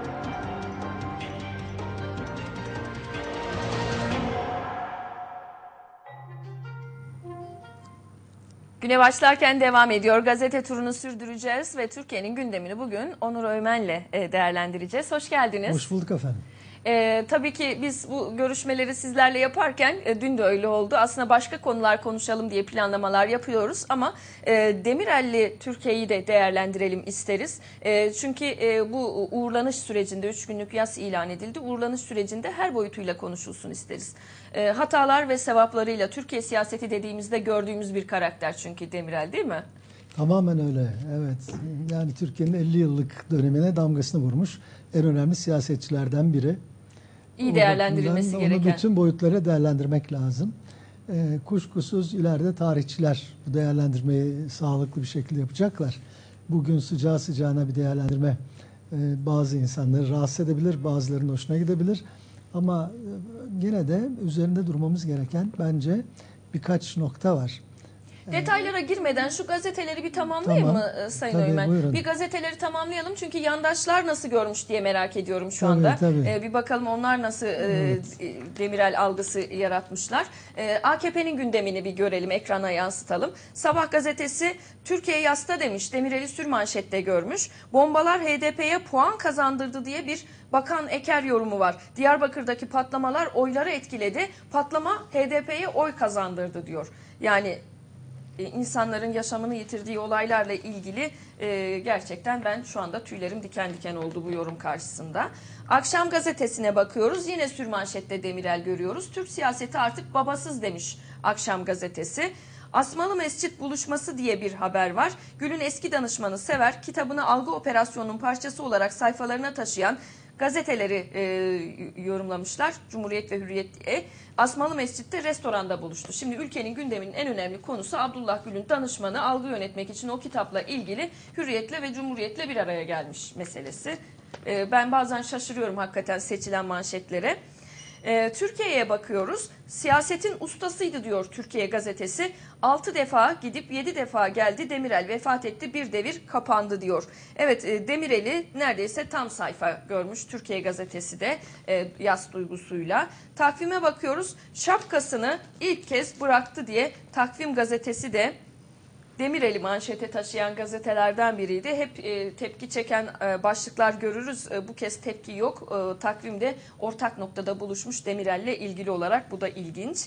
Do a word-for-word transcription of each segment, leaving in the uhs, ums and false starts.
Güne başlarken devam ediyor. Gazete turunu sürdüreceğiz ve Türkiye'nin gündemini bugün Onur Öymen'le değerlendireceğiz. Hoş geldiniz. Hoş bulduk efendim. Ee, tabii ki biz bu görüşmeleri sizlerle yaparken e, dün de öyle oldu. Aslında başka konular konuşalım diye planlamalar yapıyoruz ama e, Demirel'li Türkiye'yi de değerlendirelim isteriz. E, çünkü e, bu uğurlanış sürecinde üç günlük yas ilan edildi. Uğurlanış sürecinde her boyutuyla konuşulsun isteriz. E, hatalar ve sevaplarıyla Türkiye siyaseti dediğimizde gördüğümüz bir karakter çünkü Demirel, değil mi? Tamamen öyle, evet. Yani Türkiye'nin elli yıllık dönemine damgasını vurmuş en önemli siyasetçilerden biri. İyi değerlendirilmesi onu gereken. Onu bütün boyutlara değerlendirmek lazım. E, kuşkusuz ileride tarihçiler bu değerlendirmeyi sağlıklı bir şekilde yapacaklar. Bugün sıcağı sıcağına bir değerlendirme e, bazı insanları rahatsız edebilir, bazılarının hoşuna gidebilir. Ama e, yine de üzerinde durmamız gereken bence birkaç nokta var. Detaylara girmeden şu gazeteleri bir tamamlayayım Tamam. mı Sayın Tabii, Öymen? buyurun. Bir gazeteleri tamamlayalım çünkü yandaşlar nasıl görmüş diye merak ediyorum şu Tabii, anda. tabii. Ee, bir bakalım onlar nasıl Evet. e, Demirel algısı yaratmışlar. E, A K P'nin gündemini bir görelim, ekrana yansıtalım. Sabah gazetesi Türkiye yasta demiş, Demirel'i sürmanşette görmüş. Bombalar H D P'ye puan kazandırdı diye bir Bakan Eker yorumu var. Diyarbakır'daki patlamalar oyları etkiledi. Patlama H D P'ye oy kazandırdı diyor. Yani insanların yaşamını yitirdiği olaylarla ilgili e, gerçekten ben şu anda tüylerim diken diken oldu bu yorum karşısında. Akşam gazetesine bakıyoruz. Yine sürmanşette Demirel görüyoruz. Türk siyaseti artık babasız demiş Akşam gazetesi. Asmalı Mescit buluşması diye bir haber var. Gül'ün eski danışmanı Sever kitabını algı operasyonunun parçası olarak sayfalarına taşıyan gazeteleri e, yorumlamışlar. Cumhuriyet ve Hürriyet'e Asmalı Mescid'de restoranda buluştu. Şimdi ülkenin gündeminin en önemli konusu Abdullah Gül'ün danışmanı algı yönetmek için o kitapla ilgili Hürriyet'le ve Cumhuriyet'le bir araya gelmiş meselesi. E, ben bazen şaşırıyorum hakikaten seçilen manşetlere. Ee, Türkiye'ye bakıyoruz. Siyasetin ustasıydı diyor Türkiye gazetesi. altı defa gidip yedi defa geldi. Demirel vefat etti. Bir devir kapandı diyor. Evet, e, Demirel'i neredeyse tam sayfa görmüş Türkiye gazetesi de e, yas duygusuyla. Takvime bakıyoruz. Şapkasını ilk kez bıraktı diye Takvim gazetesi de Demirel'i manşete taşıyan gazetelerden biriydi. Hep e, tepki çeken e, başlıklar görürüz. E, bu kez tepki yok. E, takvimde ortak noktada buluşmuş Demirel'le ilgili olarak. Bu da ilginç.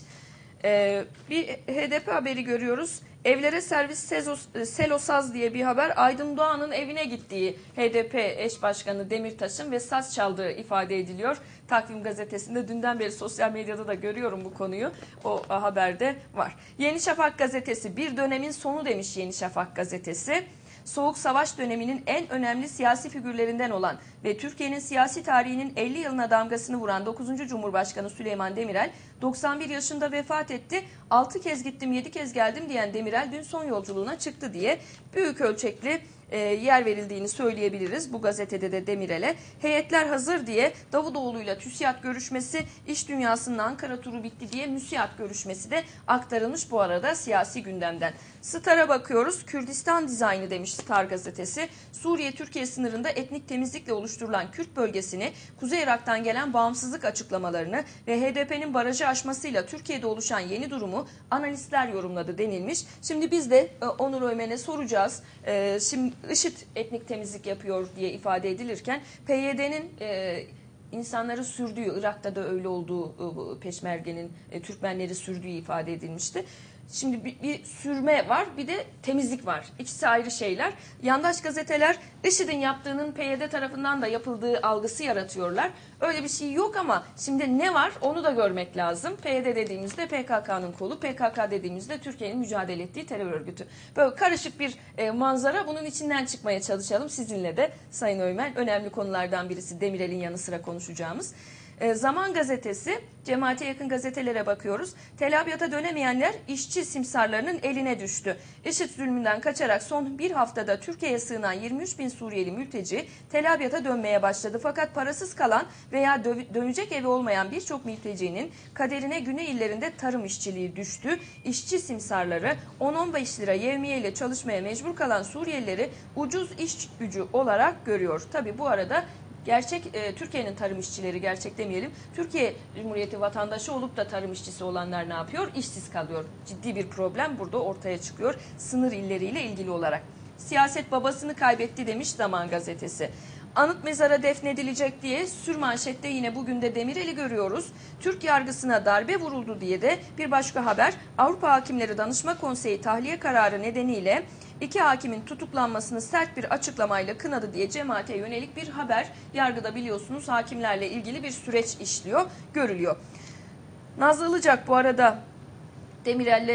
E, bir H D P haberi görüyoruz. Evlere servis Sezos, Selosaz diye bir haber. Aydın Doğan'ın evine gittiği H D P eş başkanı Demirtaş'ın ve saz çaldığı ifade ediliyor. Takvim gazetesinde dünden beri sosyal medyada da görüyorum bu konuyu. O haberde var. Yeni Şafak gazetesi bir dönemin sonu demiş Yeni Şafak gazetesi. Soğuk Savaş döneminin en önemli siyasi figürlerinden olan ve Türkiye'nin siyasi tarihinin elli yılına damgasını vuran dokuzuncu Cumhurbaşkanı Süleyman Demirel doksan bir yaşında vefat etti. altı kez gittim yedi kez geldim diyen Demirel dün son yolculuğuna çıktı diye büyük ölçekli e, yer verildiğini söyleyebiliriz bu gazetede de Demirel'e. Heyetler hazır diye Davutoğlu'yla TÜSİAD görüşmesi, iş dünyasının Ankara turu bitti diye MÜSİAD görüşmesi de aktarılmış bu arada siyasi gündemden. Star'a bakıyoruz. Kürdistan dizaynı demiş Star gazetesi. Suriye-Türkiye sınırında etnik temizlikle oluşturulan Kürt bölgesini, Kuzey Irak'tan gelen bağımsızlık açıklamalarını ve H D P'nin barajı aşmasıyla Türkiye'de oluşan yeni durumu analistler yorumladı denilmiş. Şimdi biz de e, Onur Öymen'e soracağız. E, şimdi IŞİD etnik temizlik yapıyor diye ifade edilirken P Y D'nin e, insanları sürdüğü, Irak'ta da öyle olduğu, e, Peşmerge'nin e, Türkmenleri sürdüğü ifade edilmişti. Şimdi bir, bir sürme var, bir de temizlik var. İkisi ayrı şeyler. Yandaş gazeteler IŞİD'in yaptığının P Y D tarafından da yapıldığı algısı yaratıyorlar. Öyle bir şey yok ama şimdi ne var onu da görmek lazım. P Y D dediğimizde P K K'nın kolu, P K K dediğimizde Türkiye'nin mücadele ettiği terör örgütü. Böyle karışık bir e, manzara, bunun içinden çıkmaya çalışalım. Sizinle de Sayın Öymen, önemli konulardan birisi Demirel'in yanı sıra konuşacağımız. E, Zaman gazetesi, cemaate yakın gazetelere bakıyoruz. Tel Abyad'a dönemeyenler işçi simsarlarının eline düştü. IŞİD zulmünden kaçarak son bir haftada Türkiye'ye sığınan yirmi üç bin Suriyeli mülteci Tel Abyad'a dönmeye başladı. Fakat parasız kalan veya dönecek evi olmayan birçok mültecinin kaderine güney illerinde tarım işçiliği düştü. İşçi simsarları on on beş lira yevmiyeyle çalışmaya mecbur kalan Suriyelileri ucuz iş gücü olarak görüyor. Tabi bu arada gerçek e, Türkiye'nin tarım işçileri, gerçek demeyelim, Türkiye Cumhuriyeti vatandaşı olup da tarım işçisi olanlar ne yapıyor? İşsiz kalıyor. Ciddi bir problem burada ortaya çıkıyor sınır illeriyle ilgili olarak. Siyaset babasını kaybetti demiş Zaman Gazetesi. Anıt mezara defnedilecek diye sürmanşette yine bugün de Demirel'i görüyoruz. Türk yargısına darbe vuruldu diye de bir başka haber. Avrupa Hakimleri Danışma Konseyi tahliye kararı nedeniyle iki hakimin tutuklanmasını sert bir açıklamayla kınadı diye cemaate yönelik bir haber. Yargıda biliyorsunuz hakimlerle ilgili bir süreç işliyor, görülüyor. Nazlı Ilıcak bu arada Demirel'le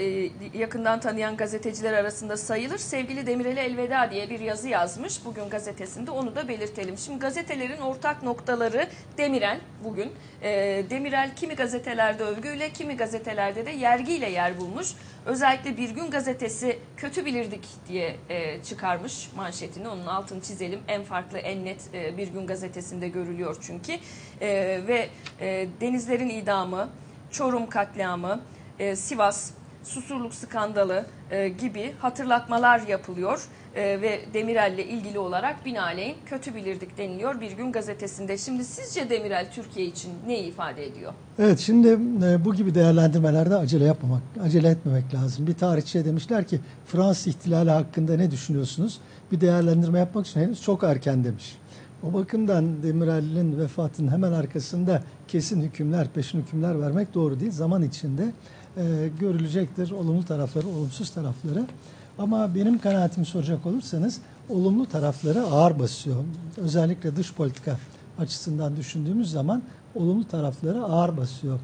e, yakından tanıyan gazeteciler arasında sayılır. Sevgili Demirel'e elveda diye bir yazı yazmış bugün gazetesinde, onu da belirtelim. Şimdi gazetelerin ortak noktaları Demirel bugün. E, Demirel kimi gazetelerde övgüyle, kimi gazetelerde de yergiyle yer bulmuş. Özellikle Bir Gün Gazetesi kötü bilirdik diye e, çıkarmış manşetini. Onun altını çizelim. En farklı, en net e, Bir Gün Gazetesi'nde görülüyor çünkü. E, ve e, denizlerin idamı, Çorum katliamı, Ee, Sivas, Susurluk skandalı e, gibi hatırlatmalar yapılıyor e, ve Demirel'le ilgili olarak binaenaleyh kötü bilirdik deniliyor Bir Gün Gazetesi'nde. Şimdi sizce Demirel Türkiye için ne ifade ediyor? Evet, şimdi e, bu gibi değerlendirmelerde acele yapmamak, acele etmemek lazım. Bir tarihçiye demişler ki Fransız ihtilali hakkında ne düşünüyorsunuz? Bir değerlendirme yapmak için henüz çok erken demiş. O bakımdan Demirel'in vefatının hemen arkasında kesin hükümler, peşin hükümler vermek doğru değil. Zaman içinde e, görülecektir olumlu tarafları, olumsuz tarafları. Ama benim kanaatimi soracak olursanız olumlu tarafları ağır basıyor. Özellikle dış politika açısından düşündüğümüz zaman olumlu tarafları ağır basıyor.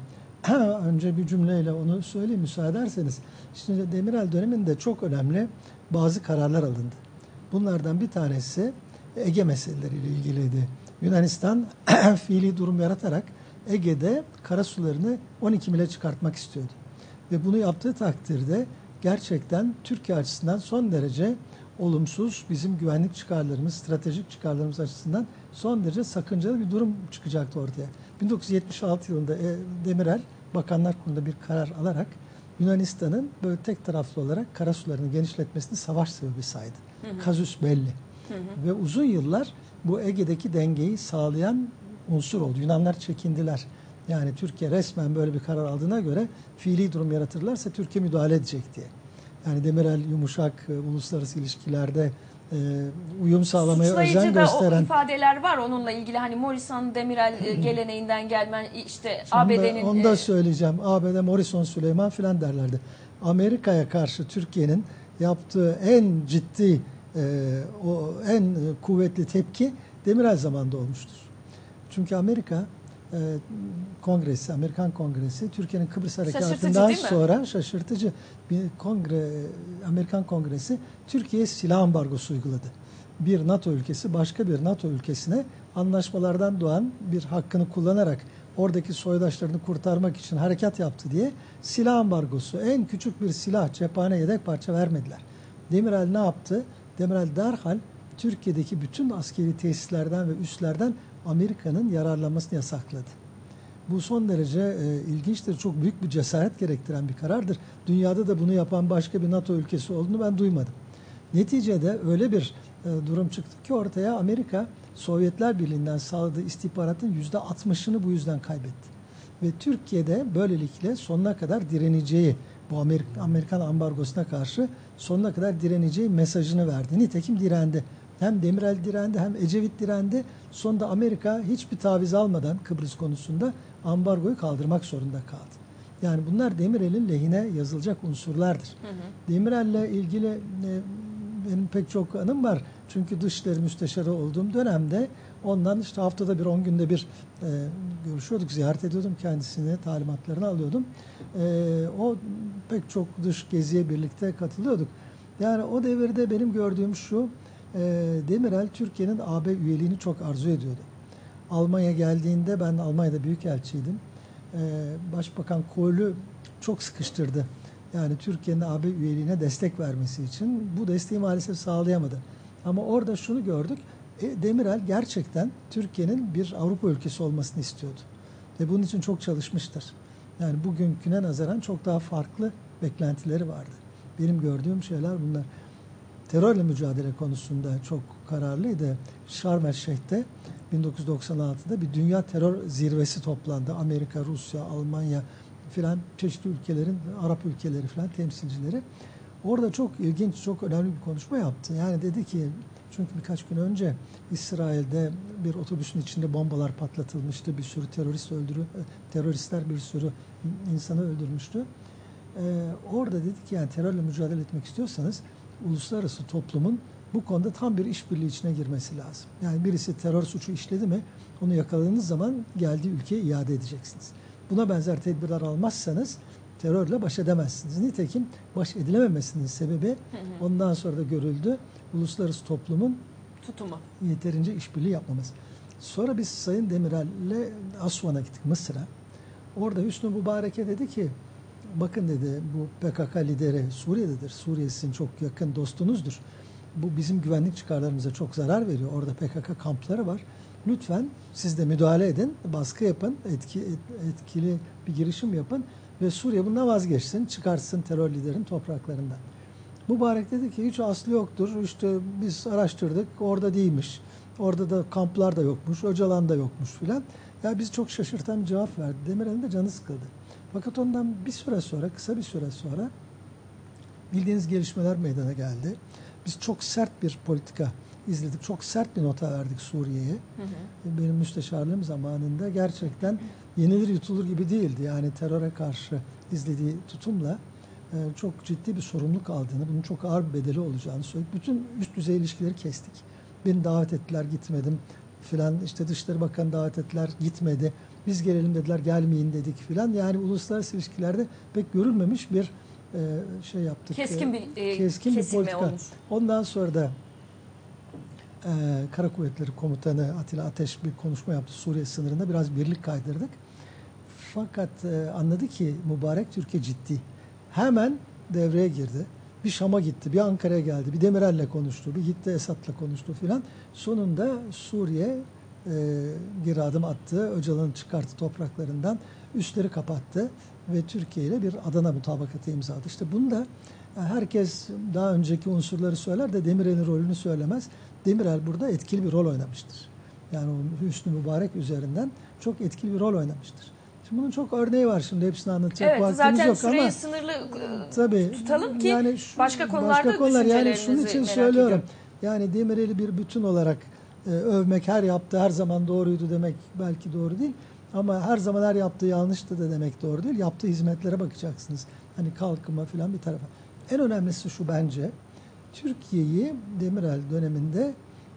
Önce bir cümleyle onu söyleyeyim müsaade ederseniz. Şimdi Demirel döneminde çok önemli bazı kararlar alındı. Bunlardan bir tanesi Ege meseleleriyle ilgiliydi. Yunanistan fiili durum yaratarak Ege'de karasularını on iki mile çıkartmak istiyordu. Ve bunu yaptığı takdirde gerçekten Türkiye açısından son derece olumsuz, bizim güvenlik çıkarlarımız, stratejik çıkarlarımız açısından son derece sakıncalı bir durum çıkacaktı ortaya. bin dokuz yüz yetmiş altı yılında Demirel Bakanlar Kurulu'nda bir karar alarak Yunanistan'ın böyle tek taraflı olarak karasularını genişletmesini savaş sebebi saydı. Hı hı. Kazus belli. Hı hı. Ve uzun yıllar bu Ege'deki dengeyi sağlayan unsur oldu. Yunanlar çekindiler. Yani Türkiye resmen böyle bir karar aldığına göre fiili durum yaratırlarsa Türkiye müdahale edecek diye. Yani Demirel yumuşak e, uluslararası ilişkilerde e, uyum sağlamaya Suçlayıcı özen da gösteren... o ifadeler var onunla ilgili. Hani Morrison Demirel e, geleneğinden gelmen işte Şimdi A B D'nin... Onu da söyleyeceğim. A B D Morrison Süleyman filan derlerdi. Amerika'ya karşı Türkiye'nin yaptığı en ciddi, e, o en kuvvetli tepki Demirel zamanında olmuştur. Çünkü Amerika e, Kongresi, Amerikan Kongresi, Türkiye'nin Kıbrıs Harekatı'ndan sonra şaşırtıcı bir kongre, Amerikan Kongresi Türkiye'ye silah ambargosu uyguladı. Bir NATO ülkesi başka bir NATO ülkesine anlaşmalardan doğan bir hakkını kullanarak oradaki soydaşlarını kurtarmak için harekat yaptı diye silah ambargosu, en küçük bir silah, cephane, yedek parça vermediler. Demirel ne yaptı? Demirel derhal Türkiye'deki bütün askeri tesislerden ve üslerden Amerika'nın yararlanmasını yasakladı. Bu son derece e, ilginçtir. Çok büyük bir cesaret gerektiren bir karardır. Dünyada da bunu yapan başka bir NATO ülkesi olduğunu ben duymadım. Neticede öyle bir e, durum çıktı ki ortaya Amerika Sovyetler Birliği'nden sağladığı istihbaratın yüzde altmışını bu yüzden kaybetti. Ve Türkiye'de böylelikle sonuna kadar direneceği, bu Amerika, Amerikan ambargosuna karşı sonuna kadar direneceği mesajını verdi. Nitekim direndi. Hem Demirel direndi hem Ecevit direndi. Sonunda Amerika hiçbir taviz almadan Kıbrıs konusunda ambargoyu kaldırmak zorunda kaldı. Yani bunlar Demirel'in lehine yazılacak unsurlardır. Hı hı. Demirel'le ilgili e, benim pek çok anım var. Çünkü Dışişleri Müsteşarı olduğum dönemde ondan işte haftada bir, on günde bir e, görüşüyorduk, ziyaret ediyordum kendisini, talimatlarını alıyordum. E, o pek çok dış geziye birlikte katılıyorduk. Yani o devirde benim gördüğüm şu, e, Demirel Türkiye'nin A B üyeliğini çok arzu ediyordu. Almanya geldiğinde, ben Almanya'da büyükelçiydim. E, Başbakan Kohl'ü çok sıkıştırdı. Yani Türkiye'nin A B üyeliğine destek vermesi için bu desteği maalesef sağlayamadı. Ama orada şunu gördük, e, Demirel gerçekten Türkiye'nin bir Avrupa ülkesi olmasını istiyordu. Ve bunun için çok çalışmıştır. Yani bugünküne nazaran çok daha farklı beklentileri vardı. Benim gördüğüm şeyler bunlar. Terörle mücadele konusunda çok kararlıydı. Şarm El Şeyh'te bin dokuz yüz doksan altıda bir dünya terör zirvesi toplandı. Amerika, Rusya, Almanya filan çeşitli ülkelerin, Arap ülkeleri filan temsilcileri. Orada çok ilginç, çok önemli bir konuşma yaptı. Yani dedi ki, çünkü birkaç gün önce İsrail'de bir otobüsün içinde bombalar patlatılmıştı. Bir sürü terörist öldürü, teröristler bir sürü insanı öldürmüştü. Ee, orada dedi ki yani terörle mücadele etmek istiyorsanız uluslararası toplumun bu konuda tam bir işbirliği içine girmesi lazım. Yani birisi terör suçu işledi mi onu yakaladığınız zaman geldiği ülkeye iade edeceksiniz. Buna benzer tedbirler almazsanız terörle baş edemezsiniz. Nitekim baş edilememesinin sebebi ondan sonra da görüldü. Uluslararası toplumun tutumu. Yeterince işbirliği yapmamız. Sonra biz Sayın Demirel'le Asvan'a gittik, Mısır'a. Orada Hüsnü Mübarek'e dedi ki, bakın dedi, bu P K K lideri Suriye'dedir. Suriye sizin çok yakın dostunuzdur. Bu bizim güvenlik çıkarlarımıza çok zarar veriyor. Orada P K K kampları var. Lütfen siz de müdahale edin, baskı yapın, etki, etkili bir girişim yapın ve Suriye bundan vazgeçsin, çıkarsın terör liderin topraklarından. Mübarek dedi ki hiç aslı yoktur. İşte biz araştırdık, orada değilmiş. Orada da kamplar da yokmuş, Öcalan da yokmuş filan. Ya biz çok şaşırtan bir cevap verdi. Demirel'in de canı sıkıldı. Fakat ondan bir süre sonra, kısa bir süre sonra bildiğiniz gelişmeler meydana geldi. Biz çok sert bir politika izledik. Çok sert bir nota verdik Suriye'ye. Benim müsteşarlığım zamanında gerçekten yenilir yutulur gibi değildi. Yani teröre karşı izlediği tutumla çok ciddi bir sorumluluk aldığını, bunun çok ağır bir bedeli olacağını söyledik. Bütün üst düzey ilişkileri kestik. Beni davet ettiler, gitmedim filan. İşte Dışişleri Bakanı davet ettiler, gitmedi. Biz gelelim dediler, gelmeyin dedik filan. Yani uluslararası ilişkilerde pek görülmemiş bir e, şey yaptık. Keskin bir, e, keskin bir politika. olmuş. Ondan sonra da e, Kara Kuvvetleri Komutanı Atilla Ateş bir konuşma yaptı Suriye sınırında. Biraz birlik kaydırdık. Fakat e, anladı ki mübarek Türkiye ciddi. Hemen devreye girdi. Bir Şam'a gitti, bir Ankara'ya geldi, bir Demirel'le konuştu, bir gitti Esad'la konuştu filan. Sonunda Suriye e, geri adım attı, Öcalan'ı çıkarttı topraklarından, üstleri kapattı ve Türkiye ile bir Adana mutabakatı imzaladı. İşte bunu da herkes daha önceki unsurları söyler de Demirel'in rolünü söylemez. Demirel burada etkili bir rol oynamıştır. Yani o Hüsnü Mübarek üzerinden çok etkili bir rol oynamıştır. Şimdi bunun çok örneği var, şimdi hepsini anlatacak evet, vaktimiz zaten yok süreyi ama sınırlı tabii, tutalım ki yani şu, başka konularda başka konular, yani düşüncelerinizi şunun için merak söylüyorum. ediyorum. Yani Demirel'i bir bütün olarak e, övmek, her yaptığı her zaman doğruydu demek belki doğru değil. Ama her zaman her yaptığı yanlıştı da demek doğru değil. Yaptığı hizmetlere bakacaksınız. Hani kalkınma falan bir tarafa. En önemlisi şu bence. Türkiye'yi Demirel döneminde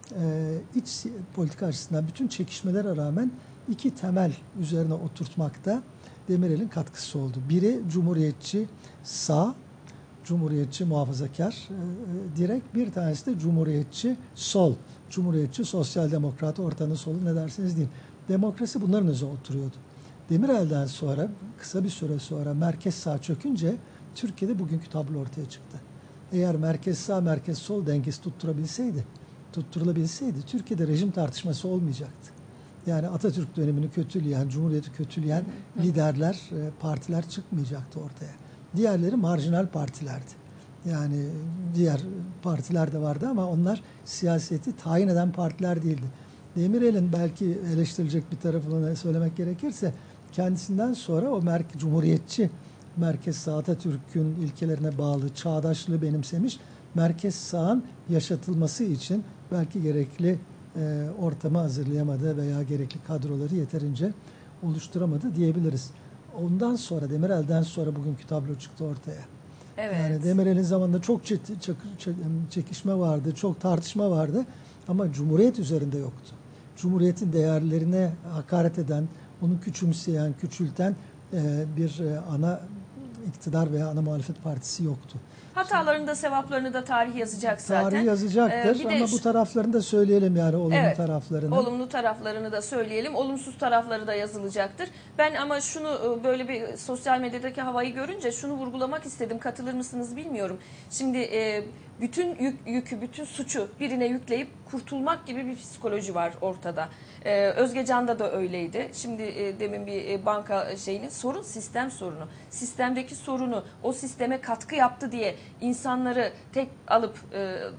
e, iç politika açısından bütün çekişmelere rağmen iki temel üzerine oturtmakta Demirel'in katkısı oldu. Biri Cumhuriyetçi sağ, Cumhuriyetçi muhafazakar e, direkt, bir tanesi de Cumhuriyetçi sol, Cumhuriyetçi sosyal demokrat, ortanın solu ne dersiniz deyin. Demokrasi bunların üzerine oturuyordu. Demirel'den sonra, kısa bir süre sonra merkez sağ çökünce Türkiye'de bugünkü tablo ortaya çıktı. Eğer merkez sağ, merkez sol dengesi tutturabilseydi, tutturulabilseydi Türkiye'de rejim tartışması olmayacaktı. Yani Atatürk dönemini kötüleyen, Cumhuriyeti kötüleyen liderler, partiler çıkmayacaktı ortaya. Diğerleri marjinal partilerdi. Yani diğer partiler de vardı ama onlar siyaseti tayin eden partiler değildi. Demirel'in belki eleştirilecek bir tarafını söylemek gerekirse kendisinden sonra o merke, Cumhuriyetçi merkez sağ, Atatürk'ün ilkelerine bağlı çağdaşlığı benimsemiş, merkez sağın yaşatılması için belki gerekli e, ortamı hazırlayamadı veya gerekli kadroları yeterince oluşturamadı diyebiliriz. Ondan sonra, Demirel'den sonra bugünkü tablo çıktı ortaya. Evet. Yani Demirel'in zamanında çok çet, çek, çek, çekişme vardı, çok tartışma vardı ama Cumhuriyet üzerinde yoktu. Cumhuriyetin değerlerine hakaret eden, onu küçümseyen, küçülten e, bir e, ana iktidar veya ana muhalefet partisi yoktu. Hatalarını da sevaplarını da tarih yazacak zaten. Tarih yazacaktır ee, ama bu taraflarını da söyleyelim, yani olumlu evet, taraflarını. Olumlu taraflarını da söyleyelim. Olumsuz tarafları da yazılacaktır. Ben ama şunu, böyle bir sosyal medyadaki havayı görünce şunu vurgulamak istedim. Katılır mısınız bilmiyorum. Şimdi e, bütün yük, yükü, bütün suçu birine yükleyip kurtulmak gibi bir psikoloji var ortada. Ee, Özgecan'da da öyleydi. Şimdi e, demin bir e, banka şeyini, sorun sistem sorunu. Sistemdeki sorunu, o sisteme katkı yaptı diye insanları tek alıp e,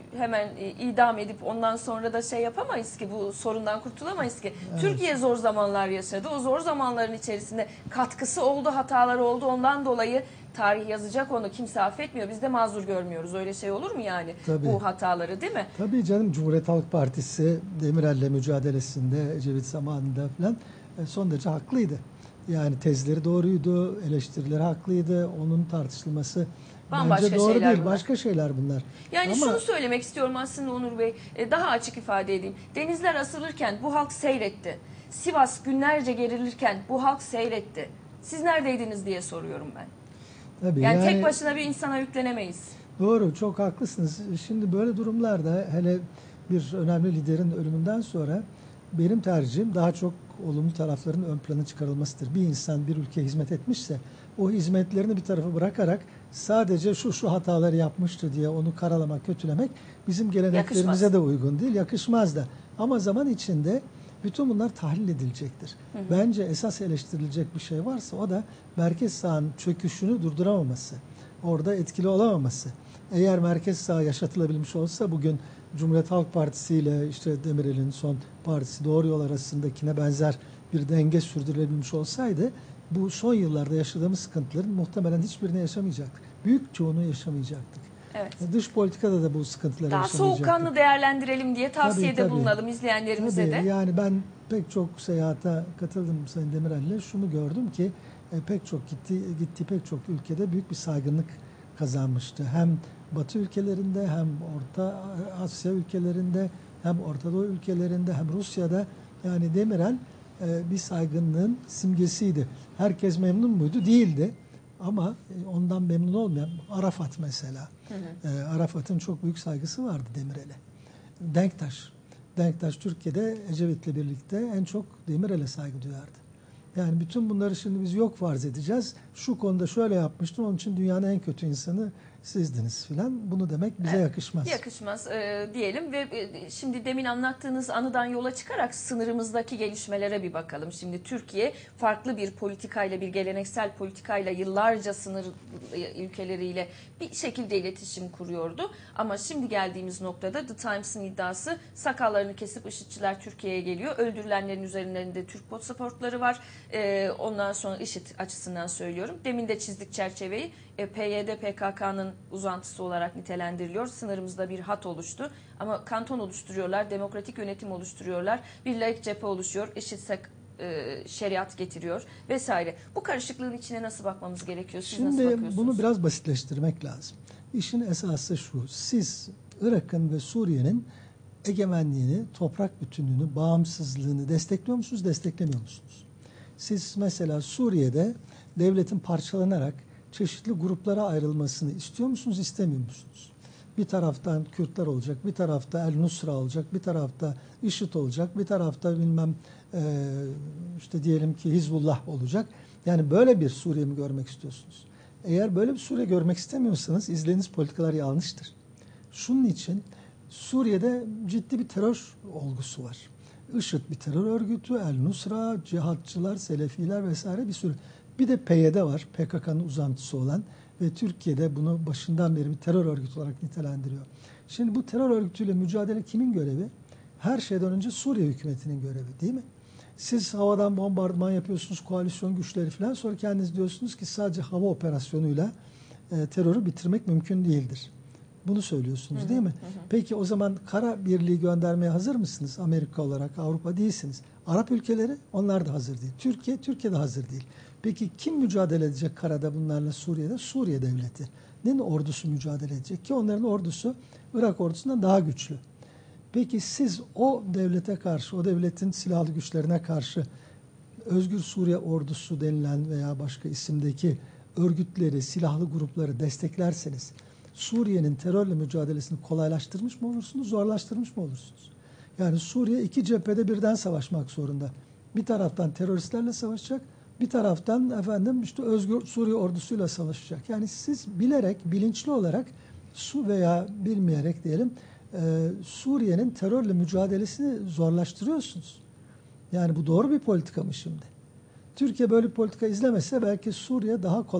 hemen e, idam edip ondan sonra da şey yapamayız ki, bu sorundan kurtulamayız ki. Evet. Türkiye zor zamanlar yaşadı. O zor zamanların içerisinde katkısı oldu, hataları oldu. Ondan dolayı tarih yazacak onu. Kimse affetmiyor. Biz de mazur görmüyoruz. Öyle şey olur mu yani? Tabii. Bu hataları, değil mi? Tabii canım, Cumhuriyet Halk Partisi Demirel'le mücadelesinde Ecevit zamanında falan e, son derece haklıydı. Yani tezleri doğruydu, eleştirileri haklıydı. Onun tartışılması Bambaşka bence doğru şeyler değil. bunlar. Başka şeyler bunlar. Yani Ama şunu söylemek istiyorum aslında Onur Bey, e, daha açık ifade edeyim. Denizler asılırken bu halk seyretti. Sivas günlerce gerilirken bu halk seyretti. Siz neredeydiniz diye soruyorum ben. tabii Yani, tek başına bir insana yüklenemeyiz. Doğru, çok haklısınız. Şimdi böyle durumlarda, hele bir önemli liderin ölümünden sonra, benim tercihim daha çok olumlu tarafların ön plana çıkarılmasıdır. Bir insan bir ülkeye hizmet etmişse o hizmetlerini bir tarafa bırakarak sadece şu şu hataları yapmıştı diye onu karalamak, kötülemek bizim geleneklerimize Yakışmaz. de uygun değil, yakışmaz da. Ama zaman içinde bütün bunlar tahlil edilecektir. Hı hı. Bence esas eleştirilecek bir şey varsa o da merkez sağın çöküşünü durduramaması, orada etkili olamaması. Eğer merkez sağ yaşatılabilmiş olsa, bugün Cumhuriyet Halk Partisi ile işte Demirel'in son partisi Doğru Yol arasındakine benzer bir denge sürdürülebilmiş olsaydı, bu son yıllarda yaşadığımız sıkıntıların muhtemelen hiçbirini yaşamayacaktık. Büyük çoğunu yaşamayacaktık. Evet. Dış politikada da bu sıkıntıları Daha yaşamayacaktık. soğukkanlı değerlendirelim diye tavsiyede Tabii, tabii. bulunalım izleyenlerimize Tabii, de. yani ben pek çok seyahate katıldım Sayın Demirel'le. Şunu gördüm ki e, pek çok gitti, gitti pek çok ülkede büyük bir saygınlık kazanmıştı. Hem Batı ülkelerinde, hem Orta Asya ülkelerinde, hem Orta Doğu ülkelerinde, hem Rusya'da. Yani Demirel e, bir saygınlığın simgesiydi. Herkes memnun muydu? Değildi. Ama e, ondan memnun olmayan Arafat mesela. Hı hı. E, Arafat'ın çok büyük saygısı vardı Demirel'e. Denktaş. Denktaş Türkiye'de Ecevit'le birlikte en çok Demirel'e saygı duyardı. Yani bütün bunları şimdi biz yok farz edeceğiz. Şu konuda şöyle yapmıştım, onun için dünyanın en kötü insanı sizdiniz filan. Bunu demek bize Evet, yakışmaz. Yakışmaz e, diyelim ve e, şimdi demin anlattığınız anıdan yola çıkarak sınırımızdaki gelişmelere bir bakalım. Şimdi Türkiye farklı bir politikayla, bir geleneksel politikayla yıllarca sınır ülkeleriyle bir şekilde iletişim kuruyordu. Ama şimdi geldiğimiz noktada The Times'ın iddiası, sakallarını kesip IŞİD'çiler Türkiye'ye geliyor. Öldürülenlerin üzerlerinde Türk pasaportları var. E, ondan sonra IŞİD açısından söylüyorum. Demin de çizdik çerçeveyi. E, P Y D P K K'nın uzantısı olarak nitelendiriliyor. Sınırımızda bir hat oluştu. Ama kanton oluşturuyorlar, demokratik yönetim oluşturuyorlar. Bir laik cephe oluşuyor. IŞİD e, şeriat getiriyor vesaire. Bu karışıklığın içine nasıl bakmamız gerekiyor? Siz nasıl Şimdi bakıyorsunuz? bunu biraz basitleştirmek lazım. İşin esası şu: siz Irak'ın ve Suriye'nin egemenliğini, toprak bütünlüğünü, bağımsızlığını destekliyor musunuz, desteklemiyor musunuz? Siz mesela Suriye'de devletin parçalanarak çeşitli gruplara ayrılmasını istiyor musunuz, istemiyor musunuz? Bir taraftan Kürtler olacak, bir tarafta El Nusra olacak, bir tarafta IŞİD olacak, bir tarafta bilmem e, işte diyelim ki Hizbullah olacak. Yani böyle bir Suriye mi görmek istiyorsunuz? Eğer böyle bir Suriye görmek istemiyorsanız izlediğiniz politikalar yanlıştır. Şunun için Suriye'de ciddi bir terör olgusu var. IŞİD bir terör örgütü, El Nusra, cihatçılar, Selefiler vesaire bir sürü. Bir de P Y D var, P K K'nın uzantısı olan ve Türkiye'de bunu başından beri bir terör örgütü olarak nitelendiriyor. Şimdi bu terör örgütüyle mücadele kimin görevi? Her şeyden önce Suriye hükümetinin görevi, değil mi? Siz havadan bombardıman yapıyorsunuz, koalisyon güçleri falan, sonra kendiniz diyorsunuz ki sadece hava operasyonuyla e, terörü bitirmek mümkün değildir. Bunu söylüyorsunuz, Hı hı, değil mi? hı. Peki o zaman kara birliği göndermeye hazır mısınız? Amerika olarak, Avrupa değilsiniz. Arap ülkeleri, onlar da hazır değil. Türkiye, Türkiye de hazır değil. Peki kim mücadele edecek karada bunlarla Suriye'de? Suriye devleti. Ne ordusu mücadele edecek ki onların ordusu Irak ordusundan daha güçlü. Peki siz o devlete karşı, o devletin silahlı güçlerine karşı Özgür Suriye Ordusu denilen veya başka isimdeki örgütleri, silahlı grupları desteklerseniz Suriye'nin terörle mücadelesini kolaylaştırmış mı olursunuz, zorlaştırmış mı olursunuz? Yani Suriye iki cephede birden savaşmak zorunda. Bir taraftan teröristlerle savaşacak, bir taraftan efendim işte Özgür Suriye ordusuyla savaşacak. Yani siz bilerek, bilinçli olarak su veya bilmeyerek diyelim e, Suriye'nin terörle mücadelesini zorlaştırıyorsunuz. Yani bu doğru bir politika mı şimdi? Türkiye böyle bir politika izlemese belki Suriye daha kolay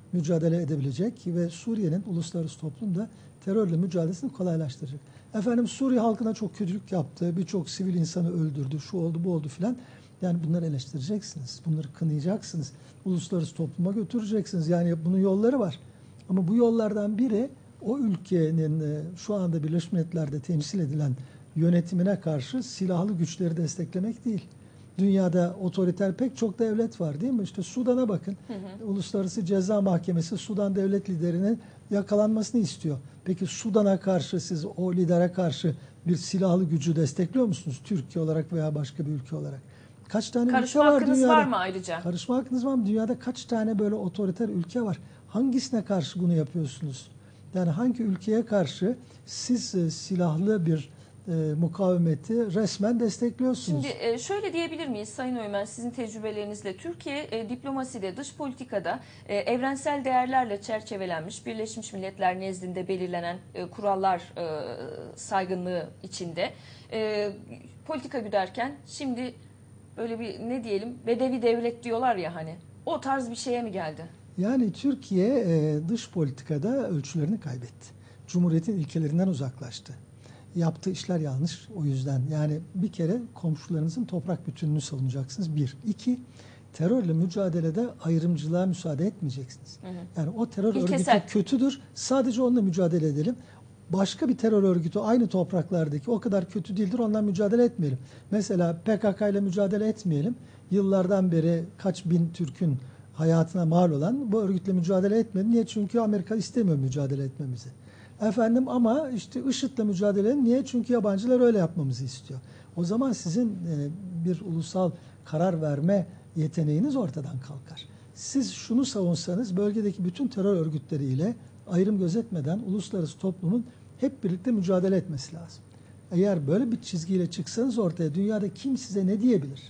mücadele edebilecek ve Suriye'nin uluslararası toplumda terörle mücadelesini kolaylaştıracak. Efendim Suriye halkına çok kötülük yaptı, birçok sivil insanı öldürdü, şu oldu bu oldu filan. Yani bunları eleştireceksiniz, bunları kınayacaksınız, uluslararası topluma götüreceksiniz. Yani bunun yolları var. Ama bu yollardan biri o ülkenin şu anda Birleşmiş Milletler'de temsil edilen yönetimine karşı silahlı güçleri desteklemek değil. Dünyada otoriter pek çok devlet var değil mi? İşte Sudan'a bakın. Hı hı. Uluslararası Ceza Mahkemesi Sudan devlet liderinin yakalanmasını istiyor. Peki Sudan'a karşı siz o lidere karşı bir silahlı gücü destekliyor musunuz? Türkiye olarak veya başka bir ülke olarak. Kaç tane Karışma ülke var hakkınız dünyada? var mı ayrıca? Karışma hakkınız var mı? Dünyada kaç tane böyle otoriter ülke var? Hangisine karşı bunu yapıyorsunuz? Yani hangi ülkeye karşı siz e, silahlı bir e, mukavemeti resmen destekliyorsunuz? Şimdi e, şöyle diyebilir miyiz Sayın Öğmen, sizin tecrübelerinizle Türkiye e, diplomaside, dış politikada e, evrensel değerlerle çerçevelenmiş, Birleşmiş Milletler nezdinde belirlenen e, kurallar e, saygınlığı içinde e, politika güderken şimdi böyle bir ne diyelim bedevi devlet diyorlar ya hani o tarz bir şeye mi geldi? Yani Türkiye e, dış politikada ölçülerini kaybetti. Cumhuriyetin ilkelerinden uzaklaştı. Yaptığı işler yanlış o yüzden. Yani bir kere komşularınızın toprak bütünlüğünü savunacaksınız. Bir. İki, terörle mücadelede ayrımcılığa müsaade etmeyeceksiniz. Hı hı. Yani o terör İlkesel. örgütü kötüdür. Sadece onunla mücadele edelim. Başka bir terör örgütü aynı topraklardaki o kadar kötü değildir. Ondan mücadele etmeyelim. Mesela P K K ile mücadele etmeyelim. Yıllardan beri kaç bin Türk'ün hayatına mal olan bu örgütle mücadele etmedi. Niye? Çünkü Amerika istemiyor mücadele etmemizi. Efendim ama işte IŞİD'le mücadele edin. Niye? Çünkü yabancılar öyle yapmamızı istiyor. O zaman sizin e, bir ulusal karar verme yeteneğiniz ortadan kalkar. Siz şunu savunsanız bölgedeki bütün terör örgütleriyle ayrım gözetmeden uluslararası toplumun hep birlikte mücadele etmesi lazım. Eğer böyle bir çizgiyle çıksanız ortaya dünyada kim size ne diyebilir?